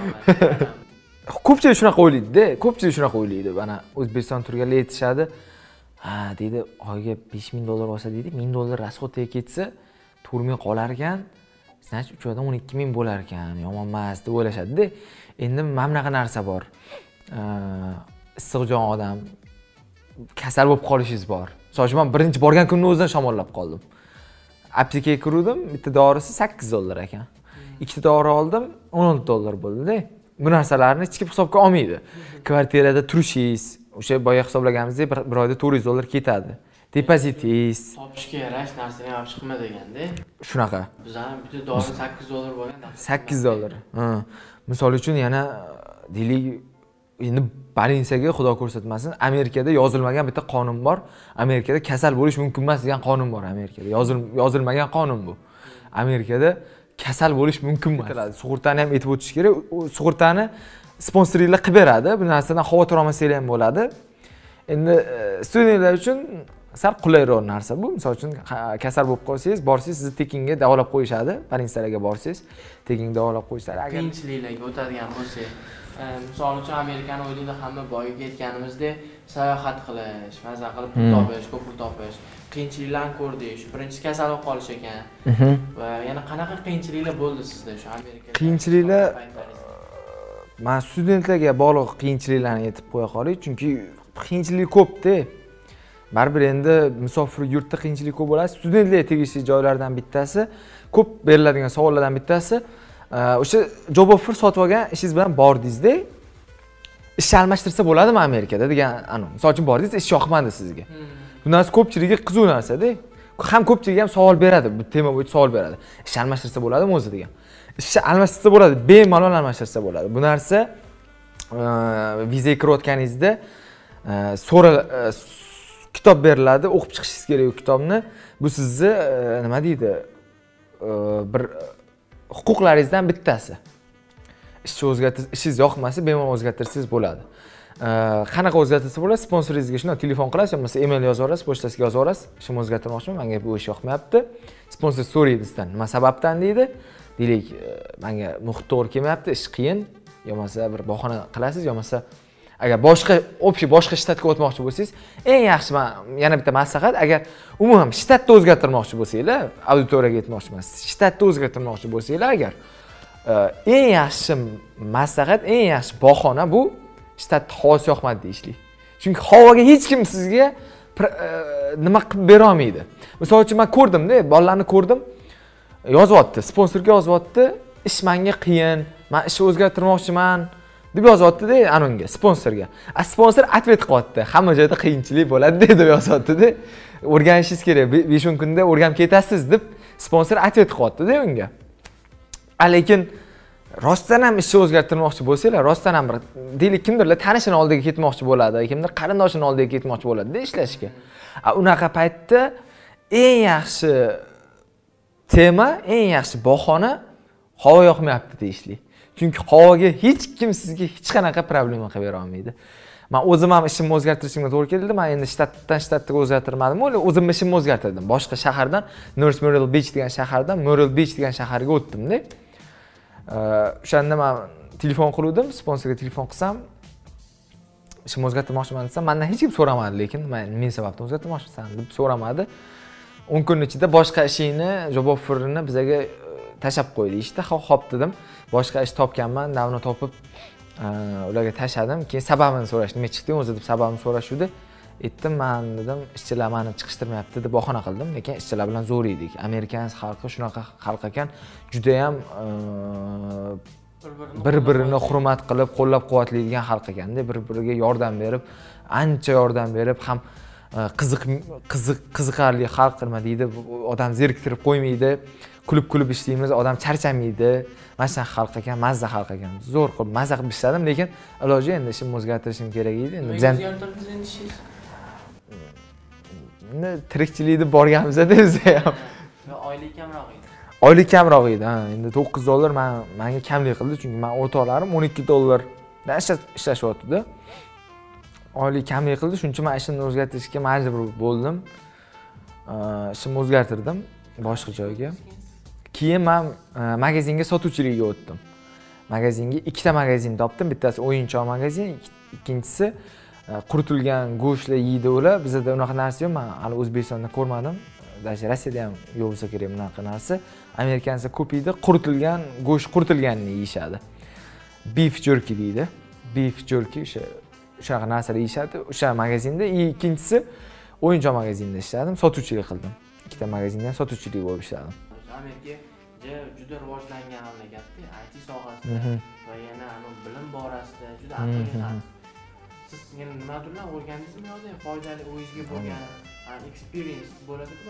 Ko'pchilik shunaqa o'ylaydi-da, ko'pchilik shunaqa o'ylaydi. Mana O'zbekiston turganlar aytishadi. Ha, deydi, oyiga besh ming dollar olsa deydi, ming dollar расходga ketsa, turmay qolar ekan. Значит, uch oydan o'n ikki ming bo'lar ekan. Yomon emas deb o'ylashadi-da. Endi mana bunaqa narsa bor. Issiqjon odam kasal bo'lib qolishingiz bor. Masalan, men birinchi borgan kunning o'zidan shamollab qoldim. Aptekaga kirdim, bitta dorisi sakkiz dollar ekan. Ikkita dori oldim, o'n olti dollar bo'ldi-da. Bu narsalarni hech kim hisobga olmaydi. Kvartirada turishingiz, o'sha boya hisoblaganimizdek bir oyda to'rt yuz dollar ketadi. Depozitingiz, topishga yarash narsalar ham chiqma deganda. Shunaqa. Biz ham bitta dori sakkiz dollar bo'lganda. sakkiz dollar. Ha. Misol uchun yana deylik, endi Balinsaga xudo ko'rsatmasin, Amerikada yozilmagan bitta qonun bor. Amerikada kasal bo'lish mumkin emas degan qonun bor Amerikada. Yozilmagan qonun bu. Amerikada kasal bo'lish mumkin emas. Sug'urtani ham aytib o'tish kerak. Sug'urtani sponsorlar qilib beradi. Bu narsadan xavotir olmasanglar ham bo'ladi. Endi studentlar uchun sal qulayroq narsa bu. Misol uchun kasal bo'lib qolsangiz, borsangiz sizni tekinga davolab qo'yishadi. Balinsalarga borsangiz, tekinga davolab qo'yishadi. Agar qiyinchiliklarga o'tadigan bo'lsa, misol uchun Amerikani o'ylaydi, hamma boyga ketganimizdek sayohat qilish, maza qilib pul topish, ko'p pul topish, qiyinchiliklarni ko'rdik. Birinchisi kasal bo'lib qolish ekan. Va yana qanaqa qiyinchiliklar bo'ldi sizda shu Amerikada? Qiyinchiliklar men studentlarga bog'liq qiyinchiliklarni aytib qo'ya qolay, chunki qiyinchilik ko'p-da. Baribir endi musofir yurtda qiyinchilik ko'p bo'ladi. Studentlarga tegishli joylardan bittasi, ko'p beriladigan savollardan bittasi, o'sha job offer sotib olgan ishingiz bilan bordingiz-da, ish almashtirsa bo'ladimi Amerikada degan anu. Misol uchun bordingiz, ish yoqmadi sizga. Bu narsa ko'pchiligiga qiziq narsa-da. Ham ko'pchilik ham savol beradi, bu tema bo'yicha savol beradi. Ish almashtirsa bo'ladimi o'zi degan. Ish almashtirsa bo'ladi, bemalol almashtirsa bo'ladi. Bu narsa vizaga kirayotganingizda so'ra kitob beriladi, o'qib chiqishingiz kerak u kitobni. Bu sizni nima deydi? Bir huquqlaringizdan bittasi. Ishni o'zgartirish, ishingiz yoqmasa, bemalol o'zgartirsangiz bo'ladi. Qanaqa o'zgartirsa bo'ladi? Sponsoringizga shuni telefon qilasiz, yoki email yozib yuborasiz, pochtasiga yozib yuborasiz. Ishimni o'zgartirmoqchiman, menga bu ish yoqmayapti. Sponsor so'raydi sizdan, nima sababdan deydi. Deylik, menga muhit to'g'ri kelmayapti, ish qiyin, yo'masa bir bahona qilasiz, yo'masa agar boshqa общий boshqa shtatga o'tmoqchi bo'lsangiz, eng yaxshi men yana bitta maslahat, agar umuman shtatni o'zgartirmoqchi bo'lsanglar, auditoriyaga yetmoqchi emas, shtatni o'zgartirmoqchi bo'lsanglar, agar eng yaxshi maslahat, eng yaxshi bahona bu shtatni havosi yoqmadi deyishlik. Chunki havoga hech kim sizga nima qilib bera olmaydi. Misol uchun men ko'rdim-da, bolalarni ko'rdim, yozyapti, sponsorga yozyapti, ish menga qiyin, men ishni o'zgartirmoqchiman deb yozyapti-da, anunga, sponsorga. A sponsor atvet qilyapti. Hamma joyda qiyinchilik bo'ladi deb yozyapti-da. O'rganishingiz kerak, besh o'n kunda o'rganib ketasiz deb sponsor atvet qilyapti-da unga. A lekin rostdan ham ishni o'zgartirmoqchi bo'lsanglar, rostdan ham bir deylik kimdirlar tanishini oldiga ketmoqchi bo'ladi, kimdir qarindoshining oldiga ketmoqchi bo'ladi-da ishlashga. A unaqa paytda eng yaxshi tema, eng yaxshi bahona havo yoqmayapti deyishlik. Chunki havoga hech kim sizga hech qanaqa problema qilib bera olmaydi. Men o'zim ham ishimni o'zgartirishimga to'g'ri keldi. Men endi shtatdan shtatga o'zgartirmadim, o'zim ishimni o'zgartirdim. Boshqa shahardan, North Myrtle Beach degan shahardan Myrtle Beach degan shaharga o'tdim-da. O'shanda men telefon qildim, sponsorga telefon qilsam, ishimni o'zgartirmoqchiman desam, mendan hech kim so'ramadi, lekin men men sababdan o'zgartirmoqchiman deb so'ramadi. o'n kun ichida boshqa ishingni, job offerini bizga tashab qo'ydi. Ishda xo'p dedim. Boshqa ish topganman, davno topib ularga tashadim. Keyin sababini so'rash, nima chiqding o'zi deb sababini so'rashuvdi. Aytdim, men dedim, ishchilar meni chiqishtirmayapti deb bahona qildim, lekin ishchilar bilan zo'r edik. Amerikan xalqi shunaqa xalq ekan, juda ham bir-birini hurmat qilib, qo'llab-quvvatlaydigan xalq ekanda, bir-biriga yordam berib, ancha yordam berib, ham qiziq qiziq qiziqarli xalq nima deydi, odam zeriktirib qo'ymaydi. kulib kulib ishlaymiz, odam charchamaydi. Mana shu xalq ekan, mazza xalq ekan. Zo'r qilib mazza qilib ishladim, lekin iloji endi ishimni o'zgartirishim kerak edi. Endi biz ham o'zgartirdingiz endi ishingiz? tirikchilikda borganmiz-da biz ham. Oylik kamroq edi. Oylik kamroq edi. Ha, endi to'qqiz dollar men menga kamlik qildi, chunki men o'rtoqlarim o'n ikki dollardan ishlashyapti-da. Oylik kamlik qildi, shuning uchun men ishimni o'zgartirishga majbur bo'ldim. Ishimni o'zgartirdim boshqa joyga. Keyin men magazinga sotuvchilikka o'tdim. Magazinga ikkita magazin topdim. Bittasi o'yinchoq magazin, ikkinchisi quritilgan go'shtlar yeydi ular. Bizda unaqa narsa yo'q. Men hali O'zbekistonda ko'rmadim. Даже Rossiyada ham yo'q bo'lsa kerak bunaqa narsa. Amerikanlar ko'p yeydi, quritilgan go'sht quritilganini yeyishadi. Beef jerky deydi. Beef jerky o'sha shunaqa narsalar yeyishadi. O'sha magazinda. Ikkinchisi o'yinchoq magazinda ishladim, sotuvchilik qildim. Ikkita magazinda ham sotuvchilik bo'lib ishladim. Amerika juda rivojlangan mamlakatda, I T sohasida va yana bilim borasida juda aqlli. Siz nimalardan o'rgandingizmi yoki foydali o'zingizga bo'lgan experience bo'ladi-ku?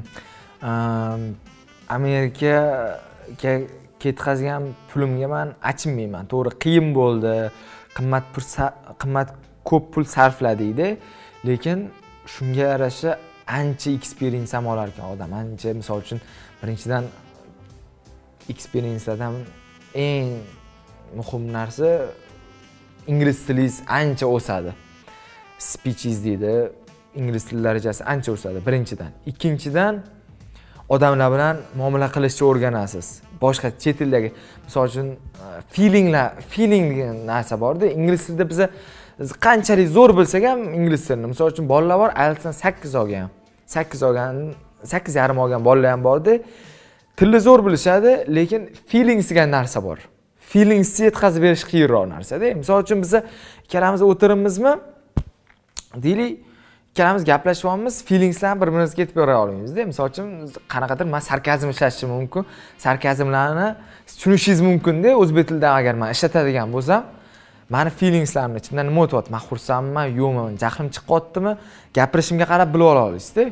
Amerikaga ketkazgan pulimga men achinmayman. To'g'ri, qiyin bo'ldi, qimmat pul qimmat ko'p pul sarfladingda, lekin shunga yarasha ancha experience ham olar ekan odam. Ancha, misol uchun, birinchidan experiencedan eng muhim narsa ingliz tilingiz ancha o'sadi. Speechingiz deydi, ingliz tili darajasi ancha o'sadi birinchidan. Ikkinchidan odamlar bilan muomala qilishni o'rganasiz. Boshqa chet tildagi, misol uchun, feelinglar, feeling degan narsa bor-da. Ingliz tilida biz qanchalik zo'r bilsak ham ingliz tilini, misol uchun bolalar bor, I E L T S dan sakkiz olgan, sakkiz olgan, sakkiz yarim olgan bolalar ham bor-da. Tilni zo'r bilishadi, lekin feelings degan narsa bor. Feelingsni yetkazib berish qiyinroq narsa-da. Misol uchun biz ikkalamiz o'tirimizmi? Deylik, ikkalamiz gaplashyapmiz, feelingslarni bir-birimizga yetib bera olmaymiz-da. Misol uchun, qanaqadir men sarkazm ishlashim mumkin, sarkazmlarni tushunishingiz mumkin-da. O'zbek tilida agar men ishlatadigan bo'lsam, meni feelingslarimni ichimdan nima o'tyapti? Men xursandman, yo'qmi, jahlim chiqyaptimi? Gapirishimga qarab bilib ola olasiz-da.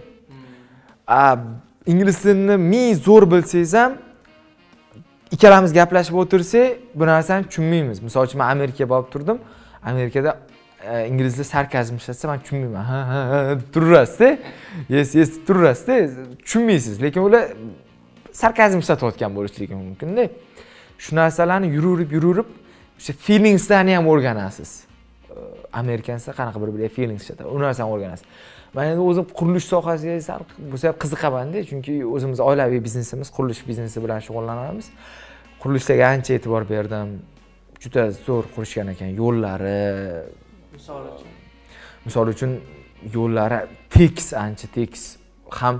Ingliz tilini ming zo'r bilsangiz ham, ikkalamiz gaplashib o'tirsak, bu narsani tushunmaymiz. Misol uchun, men Amerikaga borib turdim. Amerikada inglizda sarkazm ishlatsa, men tushunmayman. Ha, ha, ha, turasiz-da. Yes, yes, turasiz-da. Tushunmaysiz, lekin ular sarkazm ishlatayotgan bo'lishligi mumkin-da. Shu narsalarni yurib, yurib, o'sha feelingslarni ham o'rganasiz. Amerikanlar qanaqa bir-biriga feelings ishlatadi, u narsani o'rganasiz. Men endi o'zim qurilish sohasiga sal bo'lsa ham qiziqaman-da, chunki o'zimiz oilaviy biznesimiz, qurilish biznesi bilan shug'ullanamiz. Qurilishlarga ancha e'tibor berdim. Juda zo'r qurishgan ekan, yo'llari, misol uchun. Misol uchun yo'llari tekis, ancha tekis. Ham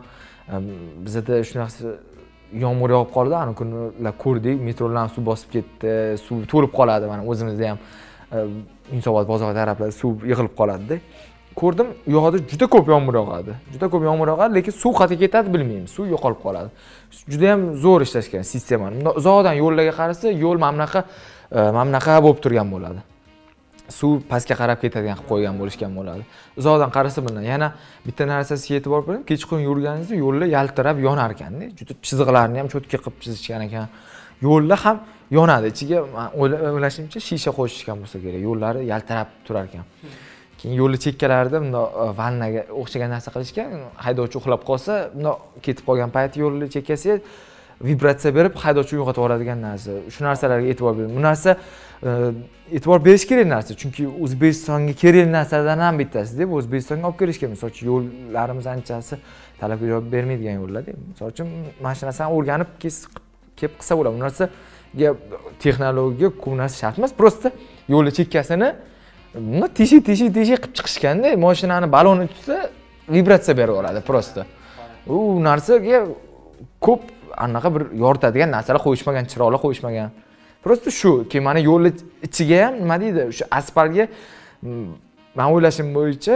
bizda shunaqa yomg'ir yog'ib qoldi, ana kunlar ko'rdik, metrolarni suv bosib ketdi, suv to'lib qoladi, mana o'zimizda ham Yunusobod bozor taraflarida suv yig'ilib qoladi-da. Ko'rdim, u yoqda juda ko'p yomg'ir yog'adi. Juda ko'p yomg'ir yog'adi, lekin suv qayerga ketadi bilmaymiz. Suv yo'qolib qoladi. Juda ham zo'r ishlashgan sistemani. Uzoqdan yo'llarga qarasa, yo'l mamlaqa mamlaqa bo'lib turgan bo'ladi. Suv pastga qarab ketadigan qilib qo'ygan bo'lishgan bo'ladi. Uzoqdan qarasa bundan yana bitta narsasiga e'tibor bering, kechqurun yurganingizda yo'llar yaltirab yonar ekan-da. Juda chiziqlarni ham cho'tka qilib chizishgan ekan. Yo'llar ham yonadi. Ichiga o'ylashimcha shisha qo'shishgan bo'lsa kerak. Yo'llari yaltirab turar ekan. Keyin yo'l chekkalarida bunday vannaga o'xshagan narsa qilishgan. Haydovchi uxlab qolsa, bunday ketib qolgan payti yo'l chekkasiga vibratsiya berib haydovchi uyg'otib yuboradigan narsa. Shu narsalarga e'tibor bering. Bu narsa e'tibor berish kerak narsa, chunki O'zbekistonga kerak narsalardan ham bittasi deb O'zbekistonga olib kelish kerak. Misol uchun yo'llarimiz anchasi talabga javob bermaydigan yo'llar deb. Misol uchun mana shu narsani o'rganib kelib qilsa bo'ladi. Bu narsaga texnologiya ko'p narsa shart emas, prosta yo'l chekkasini buni tishi tishi tishi qilib chiqishganda, mashinani baloni tutsa vibratsiya berib yuboradi prosta. U narsaga ko'p anaqa bir yoritadigan narsalar qo'yishmagan, chiroqlar qo'yishmagan. Prosta shu, keyin mana yo'l ichiga ham nima deydi, o'sha asfaltga men o'ylashim bo'yicha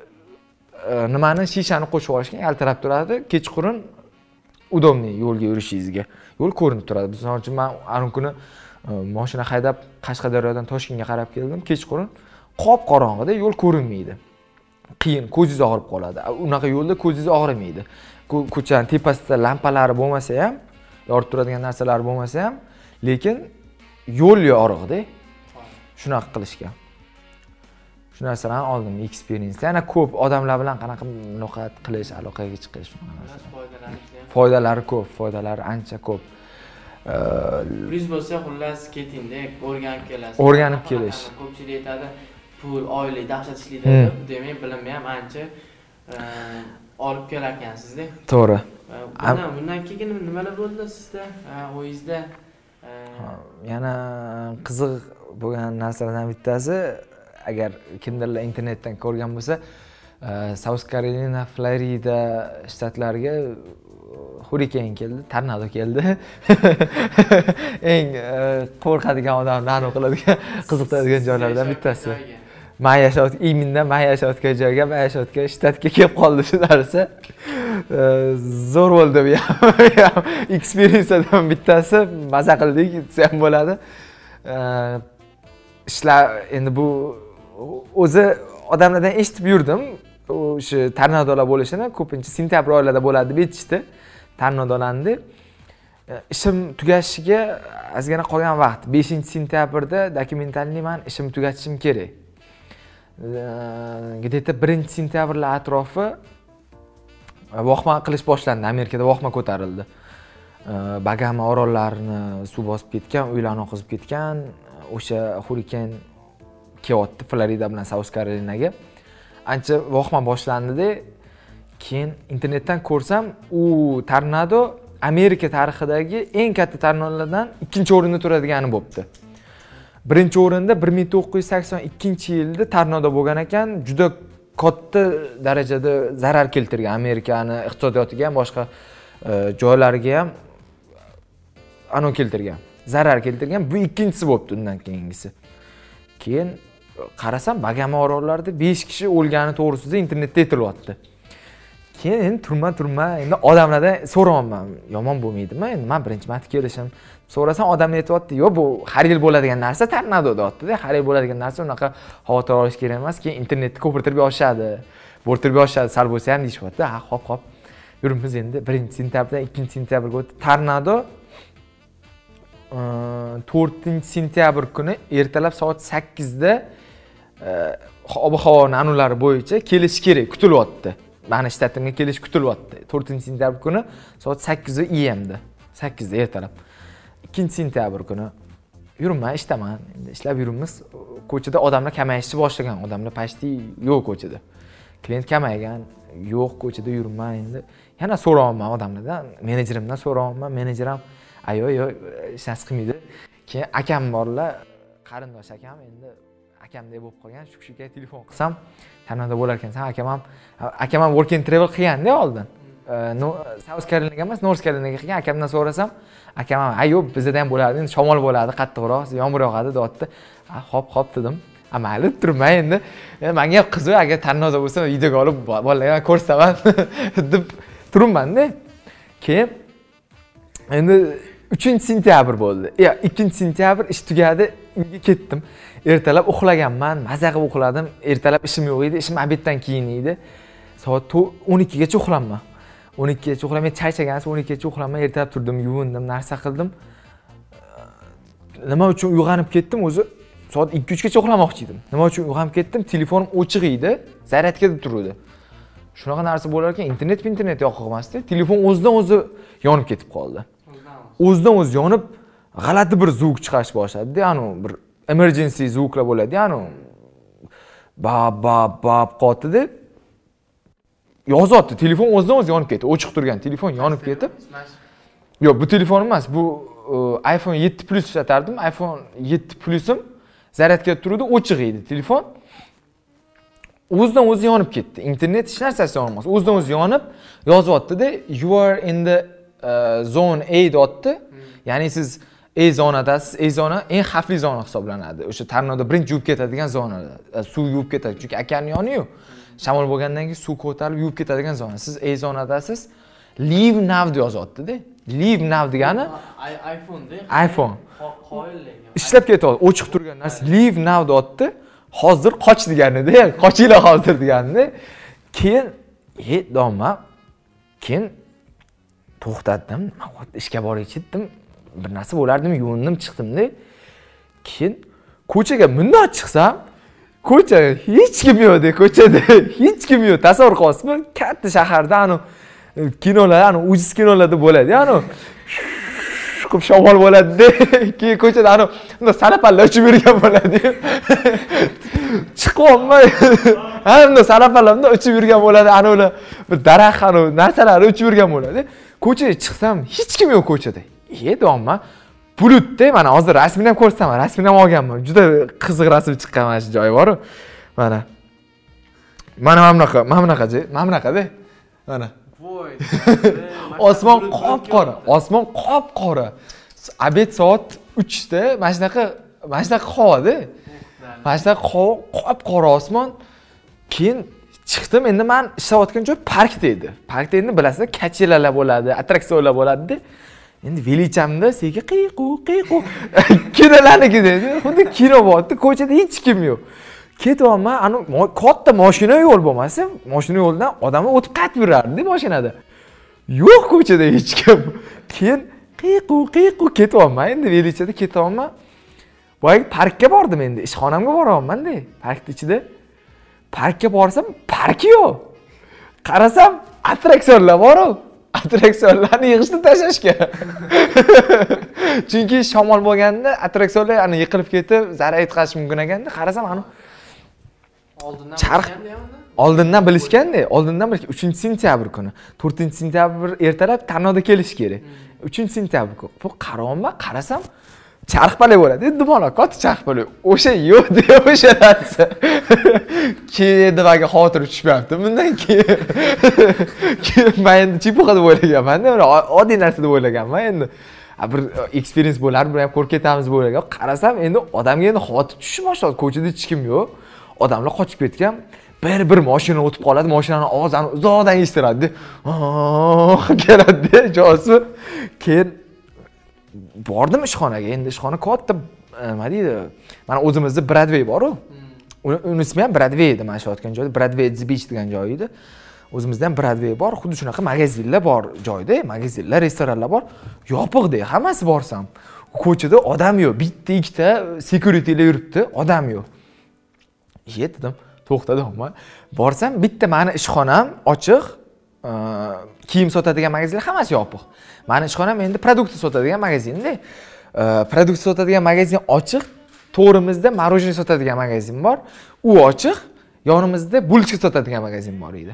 nimani shishani qo'shib olishgan, yaltirab turadi, kechqurun udobniy yo'lga yurishingizga. Yo'l ko'rinib turadi. Misol uchun men ana kuni mashina haydab Qashqadaryodan Toshkentga qarab keldim, kechqurun qop qorong'ida yo'l ko'rinmaydi. Qiyin, ko'zingiz og'rib qoladi. Unaqa yo'lda ko'zingiz og'rimaydi. Ko'chaning tepasida lampalari bo'lmasa ham yoritib turadigan narsalar bo'lmasa ham, lekin yo'l yorug'da. Shunaqa qilishga. Shu narsalarni oldim, experience. Yana ko'p odamlar bilan qanaqa muloqot qilish, aloqaga chiqish shunaqa narsalar. Foydalari ko'p, foydalari ancha ko'p. Plyus bo'lsa, xullas ketingda o'rganib kelasiz. O'rganib kelish. Ko'pchilik aytadi, pul, oylik dahshat ishlaydi deb, demak, bilimni ham ancha olib kelar ekansizda. To'g'ri. Bundan bundan keyin nimalar bo'ldi sizda? O'yingizda yana qiziq bo'lgan narsalardan bittasi, agar kimdirlar internetdan ko'rgan bo'lsa, South Carolina, Florida shtatlariga hurrikan keldi, tornado keldi. Eng qo'rqadigan odamlarni qiladigan, qiziqtiradigan joylardan bittasi. Men yashayotgan, Iminda men yashayotgan joyga, men yashayotgan shtatga kelib qoldi shu narsa. Zo'r bo'ldi bu ham. Experiencedan bittasi, maza qildik, desa ham bo'ladi. Ishlar endi bu o'zi odamlardan eshitib yurdim. O'sha tornadolar bo'lishini ko'pincha sentyabr oylarida bo'ladi deb aytishdi. Tornadolarni ishim tugashiga ozgina qolgan vaqt, beshinchi sentyabrda dokumentalniy men ishim tugatishim kerak. Где-то birinchi sentyabrlar atrofi voqma qilish boshlandi. Amerikada voqma ko'tarildi. Bagama orollarini suv bosib ketgan, uylarni oqizib ketgan. O'sha hurrikan kelyapti Florida bilan South Carolinaga. Ancha voqma boshlandi-da, keyin internetdan ko'rsam, u tornado Amerika tarixidagi eng katta tornadolardan ikkinchi o'rinda turadigani bo'libdi. Birinchi o'rinda bir ming to'qqiz yuz sakson ikkinchi yilda tornado bo'lgan ekan, juda katta darajada zarar keltirgan Amerikani iqtisodiyotiga ham, boshqa joylariga ham ano keltirgan, zarar keltirgan. Bu ikkinchisi bo'libdi undan keyingisi. Keyin qarasam, Bagama orollarida besh kishi o'lgani to'g'risida internetda aytilyapti. Keyin endi turma turma endi odamlardan so'rayapman, yomon bo'lmaydimi? Endi men birinchi marta kelishim. So'rasam odamlar aytayapti, "Yo'q, bu har yil bo'ladigan narsa, tornado" deyapti-da. Har yil bo'ladigan narsa, unaqa xavotir olish kerak emas. Keyin internetni ko'pirtirib yoshadi, bo'rtirib yoshadi, sal bo'lsa ham deyishyapti. Ha, hop, hop. Yurimiz endi birinchi sentyabrdan ikkinchi sentyabrga o'tdi. Tornado to'rtinchi sentyabr kuni ertalab soat sakkizda ob-havo anulari bo'yicha kelish kerak, kutilyapti. Mani shtatimga kelish kutilyapti. to'rtinchi sentyabr kuni soat sakkiz A M da, sakkizda ertalab. ikkinchi sentyabr kuni yuribman, ishdaman. Endi ishlab yuribmiz. Ko'chada odamlar kamayishni boshlagan. Odamlar pashti yo'q ko'chada. Klient kamaygan, yo'q ko'chada yuribman endi. Yana so'rayapman odamlardan, menejerimdan so'rayapman. Menejerim ayo, yo'q, hech narsa qilmaydi. Keyin akam borlar, qarindosh akam endi akamdek bo'lib qolgan. Shu-shuga telefon qilsam, tornado bo'lar ekansan, akam ham akam ham work and travel qilganda oldin. South Carolinaga emas, North Carolinaga qilgan. Akamdan so'rasam, akam ham, "Ayo, bizda ham bo'lardi, endi shamol bo'ladi, qattiqroq, yomg'ir yog'adi" deyapti. "Ha, hop, hop" dedim. Mayli, turmay endi. Menga ham qiziq, agar tornado bo'lsa, videoga olib bolalarga ko'rsaman deb turibman-da. Keyin endi uchinchi sentyabr bo'ldi. Ya, ikkinchi sentyabr ish tugadi, uyga ketdim. Ertalab uxlaganman, maza qilib uxladim. Ertalab ishim yo'q edi, ishim obeddan keyin edi. Soat o'n ikki gacha uxladim. o'n ikki gacha uxlamay charchagansiz, o'n ikki gacha uxlamay ertalab turdim, yuvindim, narsa qildim. Nima uchun uyg'onib ketdim? O'zi soat ikki uch gacha uxlamoqchi edim. Nima uchun uyg'onib ketdim? Telefonim o'chiq edi, zaryadga deb turdi. Shunaqa narsa bo'lar ekan, internet internet yoqiq emasdi. Telefon o'zidan o'zi yonib ketib qoldi. O'zidan o'zi yonib, g'alati bir zvuk chiqarish boshladi. Ya'ni bir emergency zvuklar bo'ladi, ya'ni bab bab bab qotdi deb yozyapti. Telefon o'zidan o'zi yonib ketdi. O'chiq turgan telefon yonib ketib. Yo'q, bu telefon emas, bu iPhone yetti plus ishlatardim. iPhone yetti plusim zaryadga turdi, o'chiq edi telefon. O'zidan o'zi yonib ketdi. Internet hech narsasi yonmas. O'zidan o'zi yonib yozyapti-da, "You are in the uh, zone A" deyapti. Ya'ni siz A zonadasiz. A zona eng xavfli zona hisoblanadi. O'sha tornado birinchi yuvib ketadigan zona. Suv yuvib ketadi, chunki okean yoniyu. Shamol bo'lgandan keyin suv ko'tarilib yuvib ketadigan zona. Siz A zonadasiz. Leave now deb yozyapti-da. Leave now degani iPhone-da. iPhone. Qo'yilgan. Ishlab ketyapti, o'chiq turgan narsa. Leave now deyapti. Hozir qoch deganida, qochinglar hozir deganida. Keyin, "He, domma." Keyin to'xtatdim. Men ishga borib ketdim. Bir narsa bo'lardim, yuvindim, chiqdimda. Keyin ko'chaga bundoq chiqsam, ko'cha hech kim yo'q-da, ko'chada hech kim yo'q. Tasavvur qilasizmi? Katta shaharda ana kinolar, ana ujiz kinolarda bo'ladi, ana qilib shamol bo'ladi-da. Keyin ko'chada ana unda salapallar uchib yurgan bo'ladi. Chiqolmay. Ha, unda salapallar unda uchib yurgan bo'ladi. Ana ular bir daraxt, ana narsalar uchib yurgan bo'ladi. Ko'chaga chiqsam, hech kim yo'q ko'chada. E, domma bulutda, mana hozir rasmini ham ko'rsataman. Rasmini ham olganman. Juda qiziq rasm chiqqan mana shu joy bor-ku. Mana. Mana mana bunaqa, mana bunaqa-chi, mana bunaqa-da. Mana. Voy. Osmon qop-qora, osmon qop-qora. Obed soat uchda mana shunaqa, mana shunaqa havoda. Mana shunaqa qop-qora osmon. Keyin chiqdim, endi men ishlayotgan joy parkda edi. Parkda endi bilasizlar, kachelalar bo'ladi, attraksionlar bo'ladi-da. Endi velichamda seki qiqu qiqu kinolarniki dedi. Xuddi kino bo'ldi, ko'chada hech kim yo'q. Ketyapman, ana katta mashina yo'l bo'lmasa, mashina yo'ldan odamlar o'tib qaytib yurardi mashinada. Yo'q ko'chada hech kim. Keyin qiqu qiqu ketyapman, endi velichada ketyapman. Voy, parkka bordim endi, ishxonamga boryapman-da, parkning ichida. Parkka borsam, park yo'q. Qarasam, attraksionlar bor-ku. Attraksionlarni yig'ishni tashlashga. Chunki shamol bo'lganda attraksionlar ana yiqilib ketib, zarar yetkazish mumkin ekanda, qarasam ana oldindan charx oldindan bilishganda, oldindan bilishgan uchinchi sentyabr kuni, to'rtinchi sentyabr ertalab Tarnovda kelish kerak. uchinchi sentyabr kuni. Bu qarayman, qarasam charxpalak bo'ladi. Dumaloq katta charxpalak. O'sha yo'q deya o'sha narsa. Keyin nimaga xotir tushmayapti. Bundan keyin keyin men endi chipuqa deb o'ylaganman-da, oddiy narsa deb o'ylaganman endi. Bir experience bo'lar, bir ham ko'rib ketamiz deb o'ylagan. Qarasam endi odamga endi xotir tushib boshladi. Ko'chada hech kim yo'q. Odamlar qochib ketgan. Bir bir mashina o'tib qoladi, mashinaning ovozini uzoqdan eshitiladi. Oh, keladi, josi. Keyin bordim ishxonaga. Endi ishxona katta, nima deydi? Mana o'zimizda Broadway bor-ku. Uni ismi ham Broadway edi, mana shu aytgan joyda. Broadway Exhibit degan joy edi. O'zimizda ham Broadway bor, xuddi shunaqa magazinlar bor joyda, magazinlar, restoranlar bor. Yopiqda, hammasi borsam. Ko'chada odam yo'q, bitta ikkita securitylar yuribdi, odam yo'q. Yetdim, to'xtadim. Borsam, bitta meni ishxonam ochiq, kiyim sotadigan magazinlar hammasi yopiq. Meni ishxonam endi produkt sotadigan magazinda. Produkt sotadigan magazin ochiq, to'g'rimizda marojniy sotadigan magazin bor. U ochiq, yonimizda bulchka sotadigan magazin bor edi.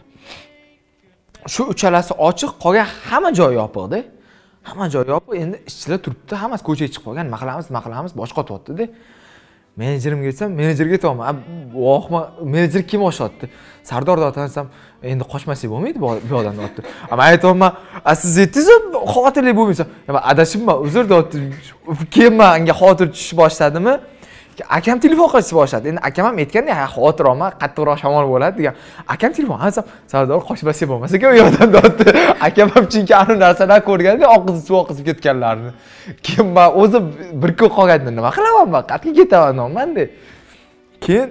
Shu uchalasi ochiq, qolgan hamma joy yopiqda. Hamma joy yopiq, endi ishchilar turibdi, hammasi ko'chaga chiqib qolgan. Nima qilamiz, nima qilamiz, boshqa o'tyapti-da. Menejerimga aytsam, menejerga aytaman, "Vohma, menejer kim oshatdi?" Sardorda atansam, endi qochmasak bo'lmaydi bu odamni otdi. Ama aytaman, "Siz aytdingiz, xotirlik bo'lmaysa." Men adashibman, uzr deyapti. Keyin menga xotir tushib boshladimi? Akam telefon qilishni boshladi. Endi akam ham aytganda, "Ha, xotir olma, qattiqroq shamol bo'ladi" degan. Akam telefon qilsam, "Sardor qochmasak bo'lmasa kerak u odam deyapti." Akam ham chunki anu narsalar ko'rganda, oqizib suv oqizib ketganlarni. Keyin men o'zim bir kun qolganda nima qilaman, men qatga ketaman nomanda. Keyin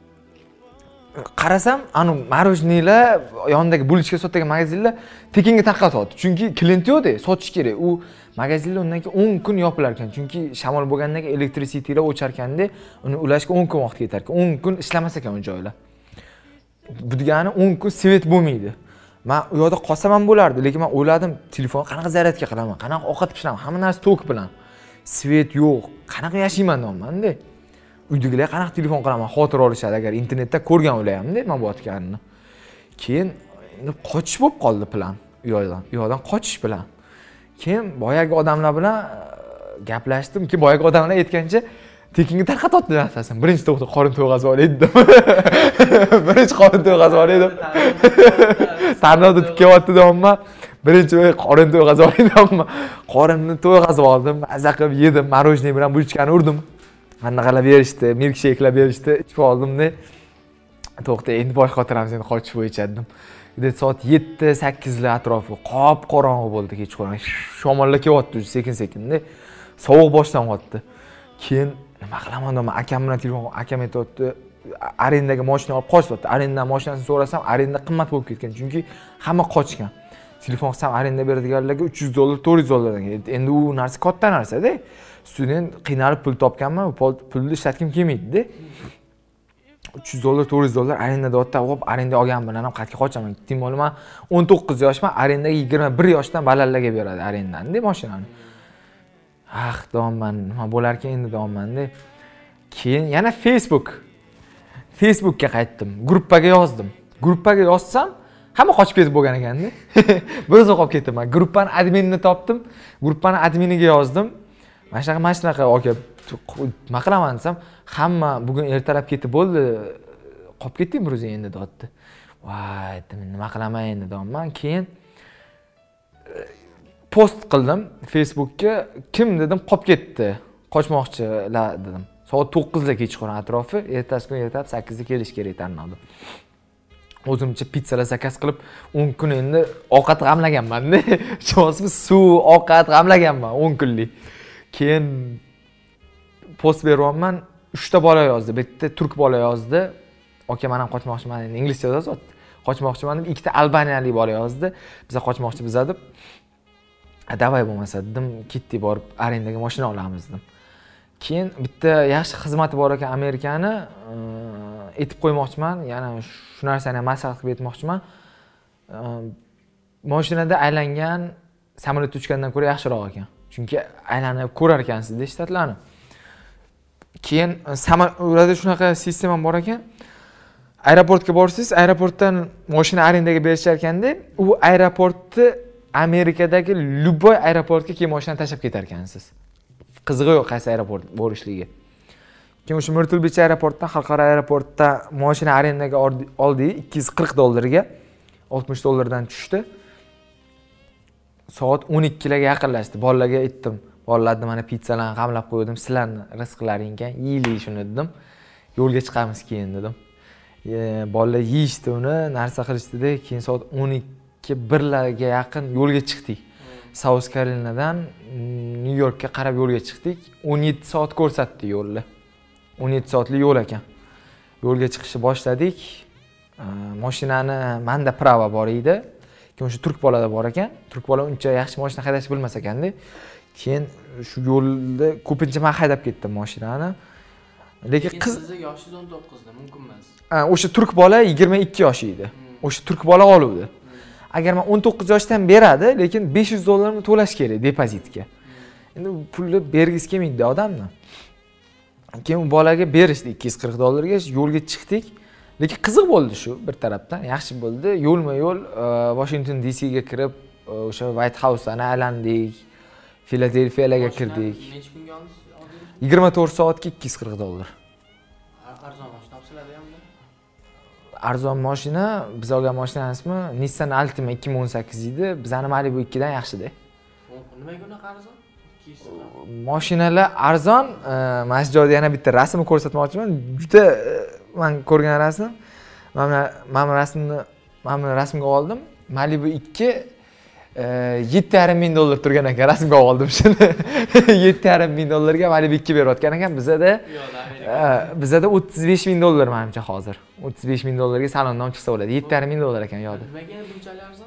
qarasam, anu marojniylar yonidagi bulchka sotadigan magazinlar tekinga tarqatyapti. Chunki klient yo'q-da, sotish kerak. U magazinlar undan keyin o'n kun yopilar ekan. Chunki shamol bo'lgandan keyin elektrisitylar o'char ekanda, uni ulashga o'n kun vaqt ketar ekan. o'n kun ishlamas ekan u joylar. Bu degani o'n kun svet bo'lmaydi. Men u yerda qolsam ham bo'lardi, lekin men o'yladim, telefon qanaqa zaryadka qilaman, qanaqa ovqat pishiraman, hamma narsa tok bilan. Svet yo'q, qanaqa yashayman nomanda. Uydagilar qanaqa telefon qilaman, xotir olishadi agar internetda ko'rgan o'ylayman-da men bu aytganini. Keyin endi qochish bo'lib qoldi plan, u yerdan. U yerdan qochish bilan. Keyin boyagi odamlar bilan gaplashdim. Keyin boyagi odamlar aytgancha tekinga tarqatyapti narsasini. Birinchi to'xta qorin to'yg'azib olay dedim. Birinchi qorin to'yg'azib olay dedim. Tarnovda tikyapti deyapman. Birinchi qorin to'yg'azib olay deyapman. Qorinni to'yg'azib oldim, maza qilib yedim, marojniy bilan bulchkani urdim. Qanaqalar berishdi, milkshake'lar berishdi, ichib oldim-da. To'xta, endi bosh xotiramiz, endi qochish bo'yicha dedim. Endi soat yetti sakkizlar atrofi qop qorong'i bo'ldi kechqurun. Shamollar kelyapti sekin-sekinda. Sovuq boshlanyapti. Keyin nima qilaman dedim, akam bilan telefon, akam aytayapti, arendaga mashina olib qochyapti. Arendadan mashinasini so'rasam, arenda qimmat bo'lib ketgan, chunki hamma qochgan. telefon qilsam arenda beradiganlarga uch yuz dollar to'rt yuz dollardan keladi. Endi u narsa katta narsa-da. Student qiynalib pul topganman, u pulni ishlatgim kelmaydi-da. uch yuz dollar to'rt yuz dollar arenda deyapti. Hop, arenda olgan bilan ham qayerga qochaman? Tim bo'lib men o'n to'qqiz yoshman, arendaga yigirma bir yoshdan balalarga beradi arendani-da mashinani. Ah, deyapman, nima bo'lar ekan endi deyapman-da. Keyin yana Facebook. Facebookga qaytdim, gruppaga yozdim. Gruppaga yozsam, hamma qochib ketib bo'lgan ekan-da. Bir o'zim qolib ketdim. Gruppani adminini topdim, gruppani adminiga yozdim. Mana shunaqa, mana shunaqa aka, nima qilaman desam, hamma bugun ertalab ketib bo'ldi, qolib ketding bir o'zing endi deyapti. Voy, nima qilaman endi deyapman. Keyin post qildim Facebookga, kim dedim, qolib ketdi, qochmoqchilar dedim. Soat to'qqizda kechqurun atrofi, ertasi kun ertalab sakkizda kelish kerak tanladi. O'zimcha pizzalar zakaz qilib o'n kun endi ovqat g'amlaganman-da. Chosib suv, ovqat g'amlaganman o'n kunlik. Keyin post beryapman, uchta bola yozdi. Bitta turk bola yozdi. Aka, men ham qochmoqchiman, endi inglizcha yozyapti. Qochmoqchiman deb ikkita albaniyalik bola yozdi. Biz qochmoqchi biz deb. Davay bo'lmasa dedim, ketdik borib arendaga mashina olamiz dedim. Keyin bitta yaxshi xizmati bor ekan Amerikani aytib qo'ymoqchiman, yana shu narsani ham maslahat qilib aytmoqchiman. Mashinada aylangan samolyotda uchgandan ko'ra yaxshiroq ekan. Chunki aylanib ko'rar ekansizda shtatlarni. Keyin samolyotda shunaqa sistema bor ekan. Aeroportga borsangiz, aeroportdan mashina arendaga berishar ekanda, u aeroportni Amerikadagi любой aeroportga keyin mashinani tashlab ketar ekansiz. Qizig'i yo'q qaysi aeroport bo'lishligi. Keyin o'sha Mirtulbich aeroportdan, xalqaro aeroportdan mashina arendaga oldik ikki yuz qirq dollarga, oltmish dollardan tushdi. Soat o'n ikkilarga yaqinlashdi. Bolalarga aytdim, bolalarni mana pizzalarni g'amlab qo'ydim, sizlarni rizqlaring ekan, yeylik shuni dedim. Yo'lga chiqamiz keyin dedim. Bolalar yeyishdi uni, narsa qilishdi-da, keyin soat o'n ikki birlarga yaqin yo'lga chiqdik. South Carolinadan New Yorkka qarab yo'lga chiqdik. o'n yetti soat ko'rsatdi yo'lni. o'n yetti soatlik yo'l ekan. Yo'lga chiqishni boshladik. Mashinani menda prava bor edi. Keyin o'sha turk bolada bor ekan. Turk bola uncha yaxshi mashina haydashni bilmas ekanda. Keyin shu yo'lda ko'pincha men haydab ketdim mashinani. Lekin qiz yoshingiz o'n to'qqizda mumkin emas. Ha, o'sha turk bola yigirma ikki yosh edi. O'sha turk bola oluvdi. Agar men o'n to'qqiz yoshdan beradi, lekin besh yuz dollarni to'lash kerak depozitga. Endi pulni bergisi kelmaydi odamni. Keyin u bolaga berishdi ikki yuz qirq dollarga, yo'lga chiqdik. Lekin qiziq bo'ldi shu bir tarafdan, yaxshi bo'ldi. Yo'lma-yo'l Washington D C ga kirib, o'sha White House'ni aylandik. Filadelfiyaga kirdik. Necha kunga oldingiz? yigirma to'rt soatga ikki yuz qirq dollar. Arzon mashina topsiladi hamda. Arzon mashina, biz olgan mashinamiz ismi Nissan Altima ikki ming o'n sakkiz edi. Bizani Malibu ikki dan yaxshi-da. Nimaga unaqa arzon? Mashinalar arzon. Mana shu joyda yana bitta rasmni ko'rsatmoqchiman. Juda men ko'rgan rasm. Mana men rasmni, men rasmga oldim. Malibu ikki yetti yarim ming dollar turgan ekan, rasmga oldim shuni. yetti yarim ming dollarga Malibu ikki berayotgan ekan. Bizda bizda o'ttiz besh ming dollar menimcha hozir. o'ttiz besh ming dollarga salondan chiqsa bo'ladi. yetti yarim ming dollar ekan yo'lda. Nimaga bunchalik arzon?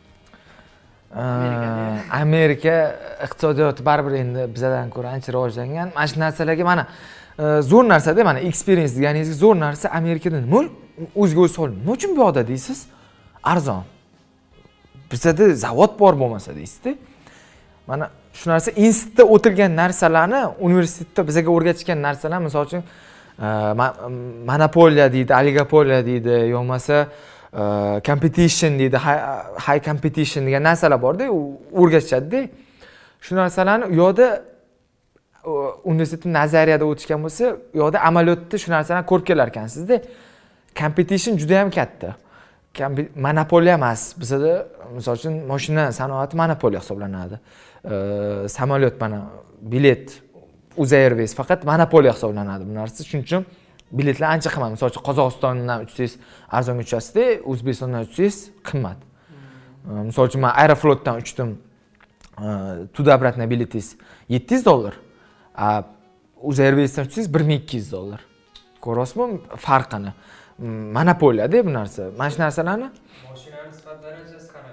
Amerika iqtisodiyoti baribir endi bizdan ko'ra ancha rivojlangan. Mana shu narsalarga mana zo'r narsa-da, mana experience deganingizga zo'r narsa Amerikada nima o'zga o'z solin. Nima uchun bu yoqda deysiz? Arzon. Bizda zavod bor bo'lmasa deysiz-da. Mana shu narsa institutda o'tilgan narsalarni universitetda bizga o'rgatishgan narsalar, misol uchun monopoliya deydi, oligopoliya deydi, yo'qmasa competition deydi, high competition degan narsalar bor-da, o'rgatishadi-da. Shu narsalarni u yoqda universitetda nazariyada o'tishgan bo'lsa, u yoqda amaliyotda shu narsalarni ko'rib kelar ekansizda. Competition juda ham katta. Monopoliya emas. Bizda misol uchun mashina sanoati monopoliya hisoblanadi. Samolyot mana bilet Uza Airways faqat monopoliya hisoblanadi bu narsa. Shuning uchun biletlar ancha qimmat. Misol uchun Qozog'istondan uchsangiz arzonga tushasizda, O'zbekistondan uchsangiz qimmat. Misol uchun men Aeroflotdan uchdim. Tуда обратно biletingiz yetti yuz dollar. Uza Airwaysdan uchsangiz bir ming ikki yuz dollar. Ko'rasizmi farqini? Monopoliya-da bu narsa. Mana shu narsalarni mashinani sifat darajasi qanaqa?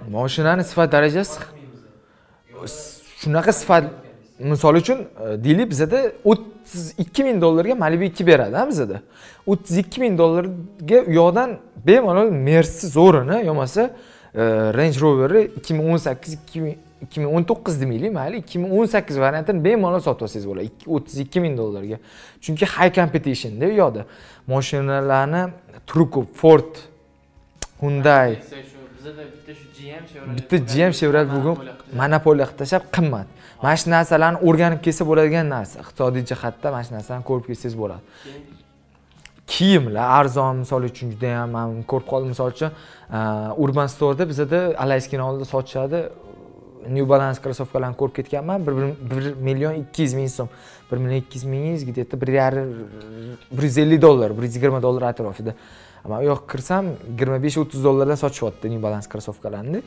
Mashinani sifat darajasi shunaqa sifat, misol uchun deylik bizada o'ttiz ikki ming dollarga Malibu ikki beradi ha bizada. o'ttiz ikki ming dollarga u yoqdan bemalol Mercedes zo'rini, yo'masa Range Rover'i ikki ming o'n sakkiz ikki ming o'n to'qqiz demaylik, mayli ikki ming o'n sakkiz variantini bemalol sotib olsangiz bo'ladi o'ttiz ikki ming dollarga. Chunki high competition-da u yoqda. Mashinalarni turi ko'p, Ford, Hyundai, bizada bitta shu G M Chevrolet. Bitta G M Chevrolet bugun monopoliya qilib tashlab qimmat. Mana shu narsalarni o'rganib kelsa bo'ladigan narsa. Iqtisodiy jihatdan mana shu narsani ko'rib kelsangiz bo'ladi. Kiyimlar arzon, misol uchun juda ham men ko'rib qoldim, misol uchun Urban Store'da bizada Alayskini oldida sotishadi. New Balance krossovkalarni ko'rib ketganman. bir million ikki yuz ming so'm. bir million ikki yuz mingingiz где-то bir yarim bir yuz ellik dollar, bir yuz yigirma dollar atrofida. Ama u yoqqa kirsam yigirma besh o'ttiz dollardan sotishayapti New Balance krossovkalarni.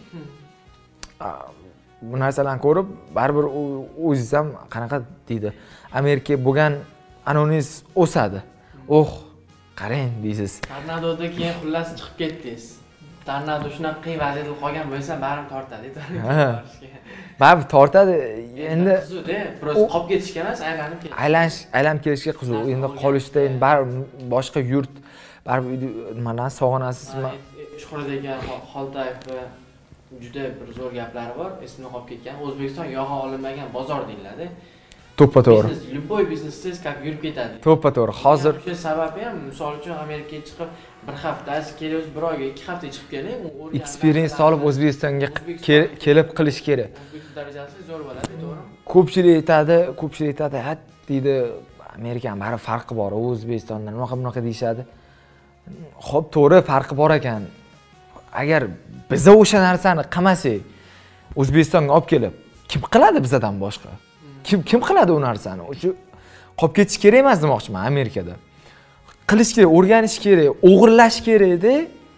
Bu narsalarni ko'rib, baribir o'zingiz ham qanaqa deydi. Amerika bo'lgan anonis o'sadi. Oh, qarang deysiz. Tornadoda keyin xullas chiqib ketdingiz. Tornado shunaqa qiyin vaziyatda qolgan bo'lsa, barim tortadi. Baribir tortadi. Endi qiziqda, просто qolib ketishga emas, aylanib ketish. Aylanish, aylanib kelishga qiziq. Endi qolishda endi baribir boshqa yurt, baribir nimalarni sog'inasizmi? Shuhrat aka Xoltayevni juda bir zo'r gaplari bor, esimda qolib ketgan. O'zbekiston yog'i olinmagan bozor deyiladi. To'ppa-to'g'ri. Biznes, любой biznesda как yurib ketadi. To'ppa-to'g'ri. Hozir shu sababi ham, misol uchun Amerikaga chiqib bir hafta, kelib bir oyga, ikki hafta chiqib keling, u experience olib O'zbekistonga kelib qilish kerak. O'zbekiston darajasi zo'r bo'ladi, to'g'ri? Ko'pchilik aytadi, ko'pchilik aytadi, "Ha, deydi, Amerikaning bari farqi bor, O'zbekistondan nima qilib bunaqa deyshadi." Xo'p, to'g'ri, farqi bor ekan. Agar biz o'sha narsani qilmasak, O'zbekistonga olib kelib, kim qiladi bizdan boshqa? Kim kim qiladi u narsani? O'sha qolib ketish kerak emas demoqchiman Amerikada. Qilish kerak, o'rganish kerak, o'g'irlash kerak-da.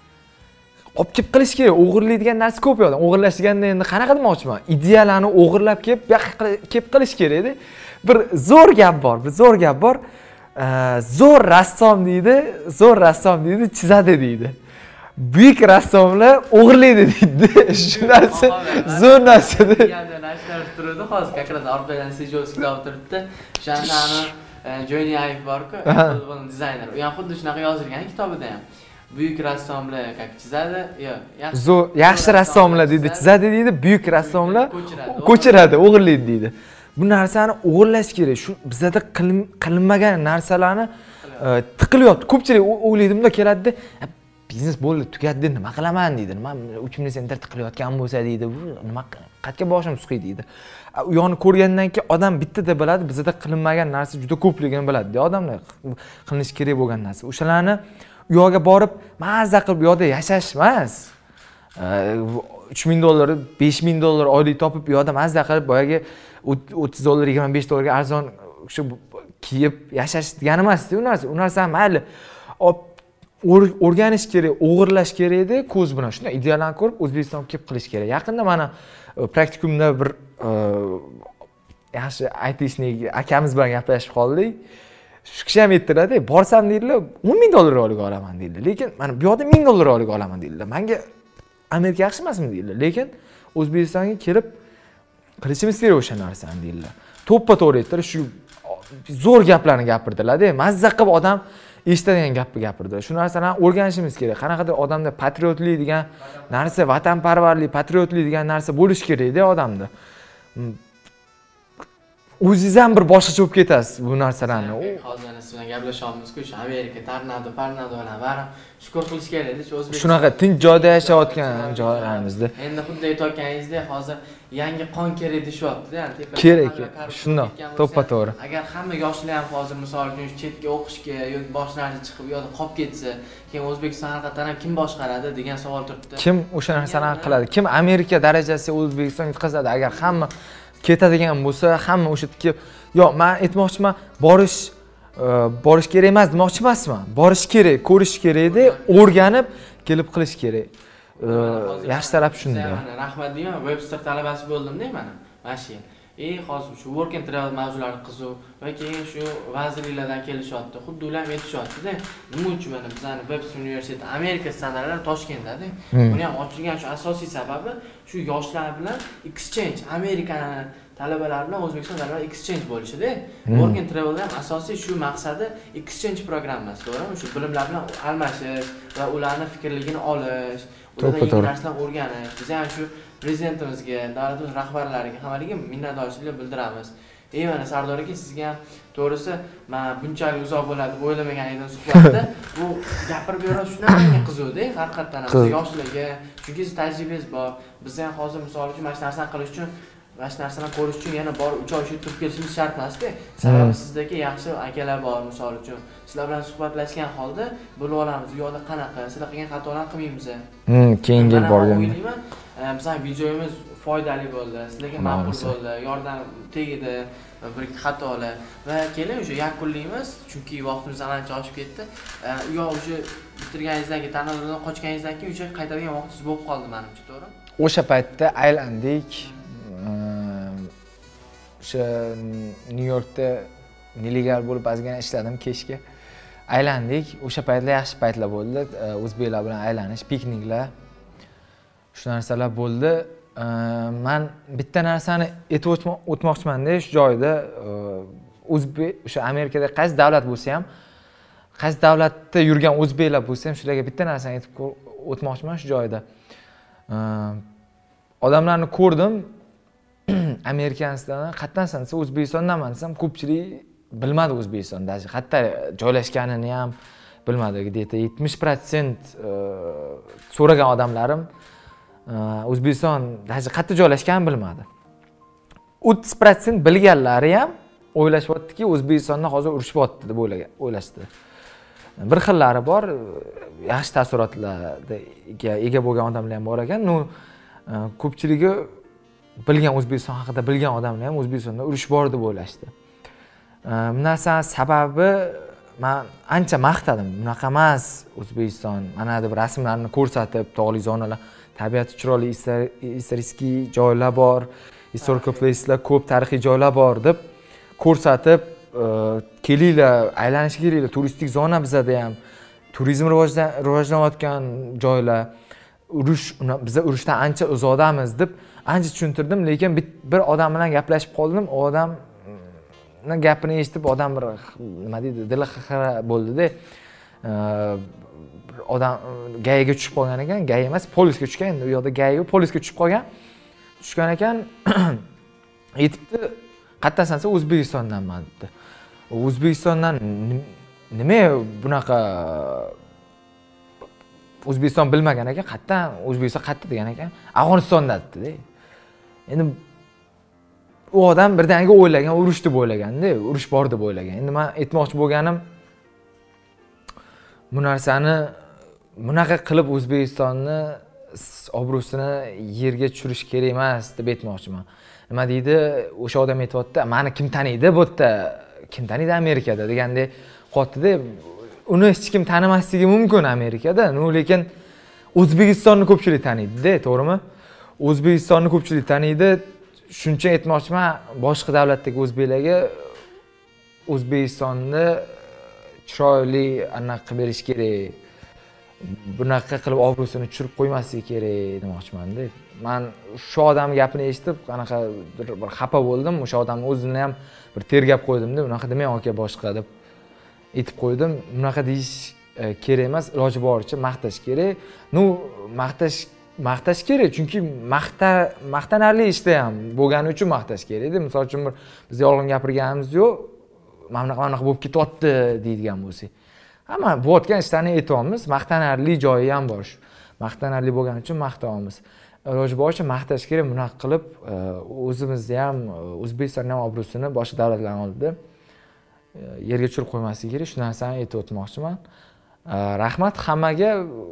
Olib kelib qilish kerak. O'g'irlaydigan narsa ko'p yo'q. O'g'irlash deganda endi qanaqa demoqchiman? Ideyalarni o'g'irlab kelib, bu yoqqa kelib qilish kerak-da. Bir zo'r gap bor, bir zo'r gap bor. Zo'r rassom deydi, zo'r rassom deydi, chizadi deydi. Buyuk rassomlar o'g'irlaydi deydi. Shu narsa zo'r narsa-da. Yana narsalar turadi, hozir как раз orqadan sejovskida o'tiribdi. O'shani Johnny Ive bor-ku, futbol dizayner. U ham xuddi shunaqa yozilgan kitobida ham. Buyuk rassomlar как chizadi, yo, yaxshi. Zo'r, yaxshi rassomlar deydi, chizadi deydi, buyuk rassomlar ko'chiradi, o'g'irlaydi deydi. Bu narsani o'g'irlash kerak. Shu bizda qilinmagan narsalarni tiqilyapti. Ko'pchilik o'ylaydimda keladi-da, biznes bo'ldi, tugatdi, nima qilaman deydi. Nima uch ming sentr tiqilayotgan bo'lsa deydi, nima qatga boshim suqiydi deydi. U yo'qni ko'rgandan keyin odam bittada biladi, bizda qilinmagan narsa juda ko'pligini biladi-da odamlar. Qilinish kerak bo'lgan narsa. O'shalarni u yoqqa borib, mazza qilib u yoqda yashash emas. uch ming dollar, besh ming dollar oylik topib, u yoqda mazza qilib, boyagi o'ttiz dollar, yigirma besh dollarga arzon shu kiyib yashash degani emas-da u narsa. U narsa mayli. O'rganish kerak, o'g'irlash kerak edi, ko'z bilan shunday ideyalarni ko'rib O'zbekistonga kelib qilish kerak. Yaqinda mana praktikumda bir yaxshi aytishnik akamiz bilan gaplashib qoldik. Shu kishi ham ayttiradi, borsam deydilar, o'n ming dollar oylik olaman deydilar. Lekin mana bu yoqda ming dollar oylik olaman deydilar. Menga Amerika yaxshi emasmi deydilar. Lekin O'zbekistonga kelib qilishimiz kerak o'sha narsani deydilar. To'ppa-to'g'ri aytdilar, shu zo'r gaplarni gapirdilar-da. Mazza qilib odam eshitadigan gapni gapirdi. Shu narsalarni o'rganishimiz kerak. Qanaqadir odamda patriotlik degan narsa, vatanparvarlik, patriotlik degan narsa bo'lish kerak-da odamda. O'zingiz ham bir boshqacha bo'lib ketasiz bu narsalarni. Hozir siz bilan gaplashyapmiz-ku, shu Amerika, tornado, tornado bilan bari shukr qilish kerak-da, shu O'zbekiston. Shunaqa tinch joyda yashayotgan joylarimizda. Endi xuddi aytayotganingizdek, hozir yangi qon kerak deyapti-da, ya'ni tepa. Kerak, shundoq, to'ppa-to'g'ri. Agar hamma yoshlar ham hozir misol uchun chetga o'qishga yoki boshlarga chiqib yoki qolib ketsa, keyin O'zbekiston haqiqatan ham kim boshqaradi degan savol turibdi. Kim o'sha narsani qiladi? Kim Amerika darajasiga O'zbekiston yetkazadi? Agar hamma ketadigan bo'lsa, hamma o'sha yerga, yo'q, men aytmoqchiman, borish borish kerak emas demoqchi emasman. Borish kerak, ko'rish kerak-da, o'rganib kelib qilish kerak. Yaxshi taraf shunda. Rahmat deyman, Webster talabasi bo'ldim-da mana. Mana shu. ey hozir shu work and travel mavzulari qiziq va keyin shu vazirliklardan kelishyapti. Xuddi ular ham aytishyapti-da. Nima uchun mana bizning Webster universiteti Amerika standartlari Toshkentda-da. Buni ham ochilgan shu asosiy sababi shu yoshlar bilan exchange, Amerikani talabalar bilan O'zbekiston talabalari exchange bo'lishida. Work and travel ham asosiy shu maqsadi exchange programmasi, to'g'rimi? Shu bilimlar bilan almashish va ularning fikrligini olish, ulardan yangi narsalar o'rganish. Biz ham shu prezidentimizga, davlatimiz rahbarlariga hammaliga minnatdorchilik bildiramiz. Ey mana Sardor aka, sizga ham to'g'risi men bunchalik uzoq bo'ladi deb o'ylamagan edim suhbatda. Bu gapirib berib shunday qiziqdi, haqiqatan ham yoshlarga, chunki siz tajribangiz bor. Biz ham hozir misol uchun mana shu narsani qilish uchun mana shu narsani ko'rish uchun yana bor uch oy turib kelishimiz shart emas-da. Sababi sizdagi yaxshi akalar bor misol uchun. Sizlar bilan suhbatlashgan holda bilib olamiz, u yoqda qanaqa, sizlar qilgan xatolarni qilmaymiz. Hmm, keyingi yil borgan. Bizning videomiz foydali bo'ldi, sizlarga ma'qul bo'ldi, yordam tegdi, bir xatolar va keling o'sha yakunlaymiz, chunki vaqtimiz ancha oshib ketdi. U yoq o'sha bitirganingizdan keyin, tanlovdan qochganingizdan keyin o'sha qaytadigan vaqtingiz bo'lib qoldi menimcha, to'g'rimi? O'sha paytda aylandik. O'sha Nyu-Yorkda nelegal bo'lib ozgina ishladim kechga. Aylandik. O'sha paytlar yaxshi paytlar bo'ldi. O'zbeklar bilan aylanish, pikniklar. Shu narsalar bo'ldi. Men bitta narsani aytib o'tmoqchiman-da, shu joyda o'zbek o'sha Amerikada qaysi davlat bo'lsa ham, qaysi davlatda yurgan o'zbeklar bo'lsa ham, shularga bitta narsani aytib o'tmoqchiman shu joyda. Odamlarni ko'rdim. Amerikanisdan qatdan sansa O'zbekistondanman desam, ko'pchilik bilmadi O'zbekistonda. Hatto joylashganini ham bilmadi. Где-то yetmish foiz so'ragan odamlarim O'zbekiston hozir qayerda joylashganini bilmadi. o'ttiz foiz bilganlari ham o'ylashyaptiki, O'zbekistonda hozir urushyapti deb o'ylagan, o'ylashdi. Bir xillari bor, yaxshi taassurotlarga ega bo'lgan odamlar ham bor ekan. No, ko'pchiligi bilgan O'zbekiston haqida bilgan odamlar ham O'zbekistonda urush bor deb o'ylashdi. Bu narsaning sababi men ancha maqtadim. Bunaqa emas O'zbekiston. Mana deb rasmlarni ko'rsatib, tog'li zonalar, tabiati chiroyli, historiskiy joylar bor, historical placelar ko'p, tarixiy joylar bor deb ko'rsatib, kelinglar, aylanishga kelinglar, turistik zona bizada ham, turizm rivojlanayotgan joylar, urush, biz urushdan ancha uzoqdamiz deb ancha tushuntirdim, lekin bir odam bilan gaplashib qoldim. U odamning gapini eshitib, odam bir nima deydi, dili xira bo'ldi-da. Odam gayiga tushib qolgan ekan, gayi emas, polisga tushgan. Endi u yoqda gayi yo'q, polisga tushib qolgan. Tushgan ekan, aytibdi, qayerdan sansa O'zbekistondanman debdi. O'zbekistondan nima bunaqa O'zbekiston bilmagan ekan, qayerdan O'zbekiston qayerda degan ekan, Afg'onistonda dedi-da. Endi u odam birdaniga o'ylagan, urush deb o'ylagan-da, urush bor deb o'ylagan. Endi men aytmoqchi bo'lganim, bu narsani bunaqa qilib O'zbekistonni obro'sini yerga tushirish kerak emas deb aytmoqchiman. Nima deydi, o'sha odam aytayapti, meni kim taniydi bu yerda? Kim taniydi Amerikada degandek qotdi-da. Uni hech kim tanimasligi mumkin Amerikada, no, lekin O'zbekistonni ko'pchilik taniydi-da, to'g'rimi? O'zbekistonni ko'pchilik taniydi. Shuncha aytmoqchiman, boshqa davlatdagi o'zbeklarga O'zbekistonni chiroyli anaqa qilib berish kerak. Bunaqa qilib obro'sini tushirib qo'ymaslik kerak demoqchiman-da. Men shu odam gapini eshitib, qanaqa bir xafa bo'ldim. O'sha odamning o'zini ham bir tergab qo'ydim-da. Bunaqa demang aka boshqa deb aytib qo'ydim. Bunaqa deyish kerak emas, iloji boricha maqtash kerak. Nu, maqtash maqtash kerak, chunki maqta maqtanarli ishda ham bo'lgani uchun maqtash kerak-da. Misol uchun biz yolg'on gapirganimiz yo'q, mana bunaqa bunaqa bo'lib ketyapti deydigan bo'lsak. Hamma bo'layotgan ishlarni aytamiz, maqtanarli joyi ham bor. Maqtanarli bo'lgani uchun maqtaymiz. Iloji boricha maqtash kerak, bunaqa qilib o'zimizni ham, O'zbekistonning ham obro'sini boshqa davlatlar oldida yerga tushirib qo'ymaslik kerak. Shu narsani aytib o'tmoqchiman. Rahmat hammaga.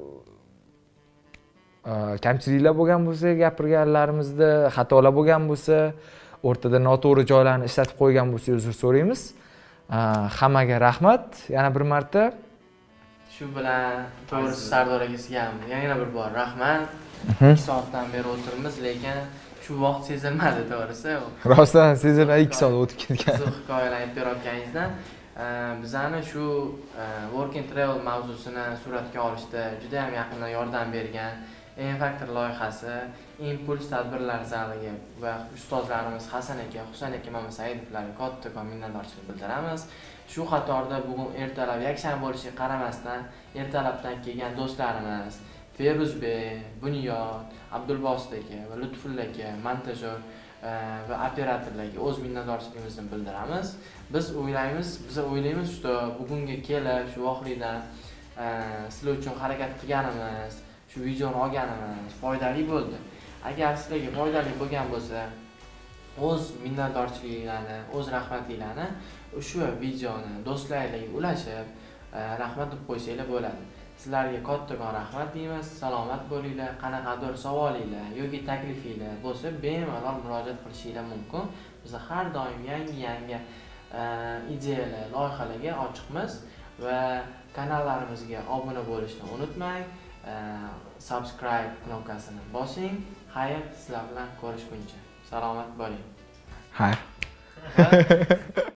Kamchiliklar bo'lgan bo'lsa, gapirganlarimizda xatolar bo'lgan bo'lsa, o'rtada noto'g'ri joylarni ishlatib qo'ygan bo'lsa, uzr so'raymiz. Hammaga rahmat. Yana bir marta shu bilan to'g'risi Sardor akasiga ham yana bir bor rahmat. ikki soatdan beri o'tiribmiz, lekin shu vaqt sezilmadi to'g'risi. Rostdan sezilmay ikki soat o'tib ketgan. Siz hikoyalar aytib berayotganingizdan bizani shu work and travel mavzusini suratga olishda juda ham yaqindan yordam bergan M-Factor loyihasi, Impuls tadbirlar zaliga va ustozlarimiz Hasan aka, Husan aka Mamasaidovlarga kattakon minnatdorchilik bildiramiz. Shu qatorda bugun ertalab yakshanba bo'lishiga qaramasdan ertalabdan kelgan do'stlarimiz Feruzbek, Bunyod, Abdulbosit aka va Lutfulla aka, montajyor va operatorlarga o'z minnatdorchiligimizni bildiramiz. Biz o'ylaymiz, biz o'ylaymiz, что bugungi kelib shu voqeadan sizlar uchun harakat qilganimiz, shu videoni olganimiz foydali bo'ldi. Agar sizlarga foydali bo'lgan bo'lsa, o'z minnatdorchiliklarni, o'z rahmatinglarni o'sha videoni do'stlaringizga ulashib, rahmat deb qo'ysanglar bo'ladi. Sizlarga kattakon rahmat deymiz. Salomat bo'linglar. Qanaqadir savolinglar yoki taklifinglar bo'lsa, bemalol murojaat qilishinglar mumkin. Biz har doim yangi-yangi ideyalar, loyihalarga ochiqmiz va kanallarimizga obuna bo'lishni unutmang. Subscribe knopkasini bosing. Xayr, sizlar bilan ko'rishguncha. Salomat bo'ling. Xayr.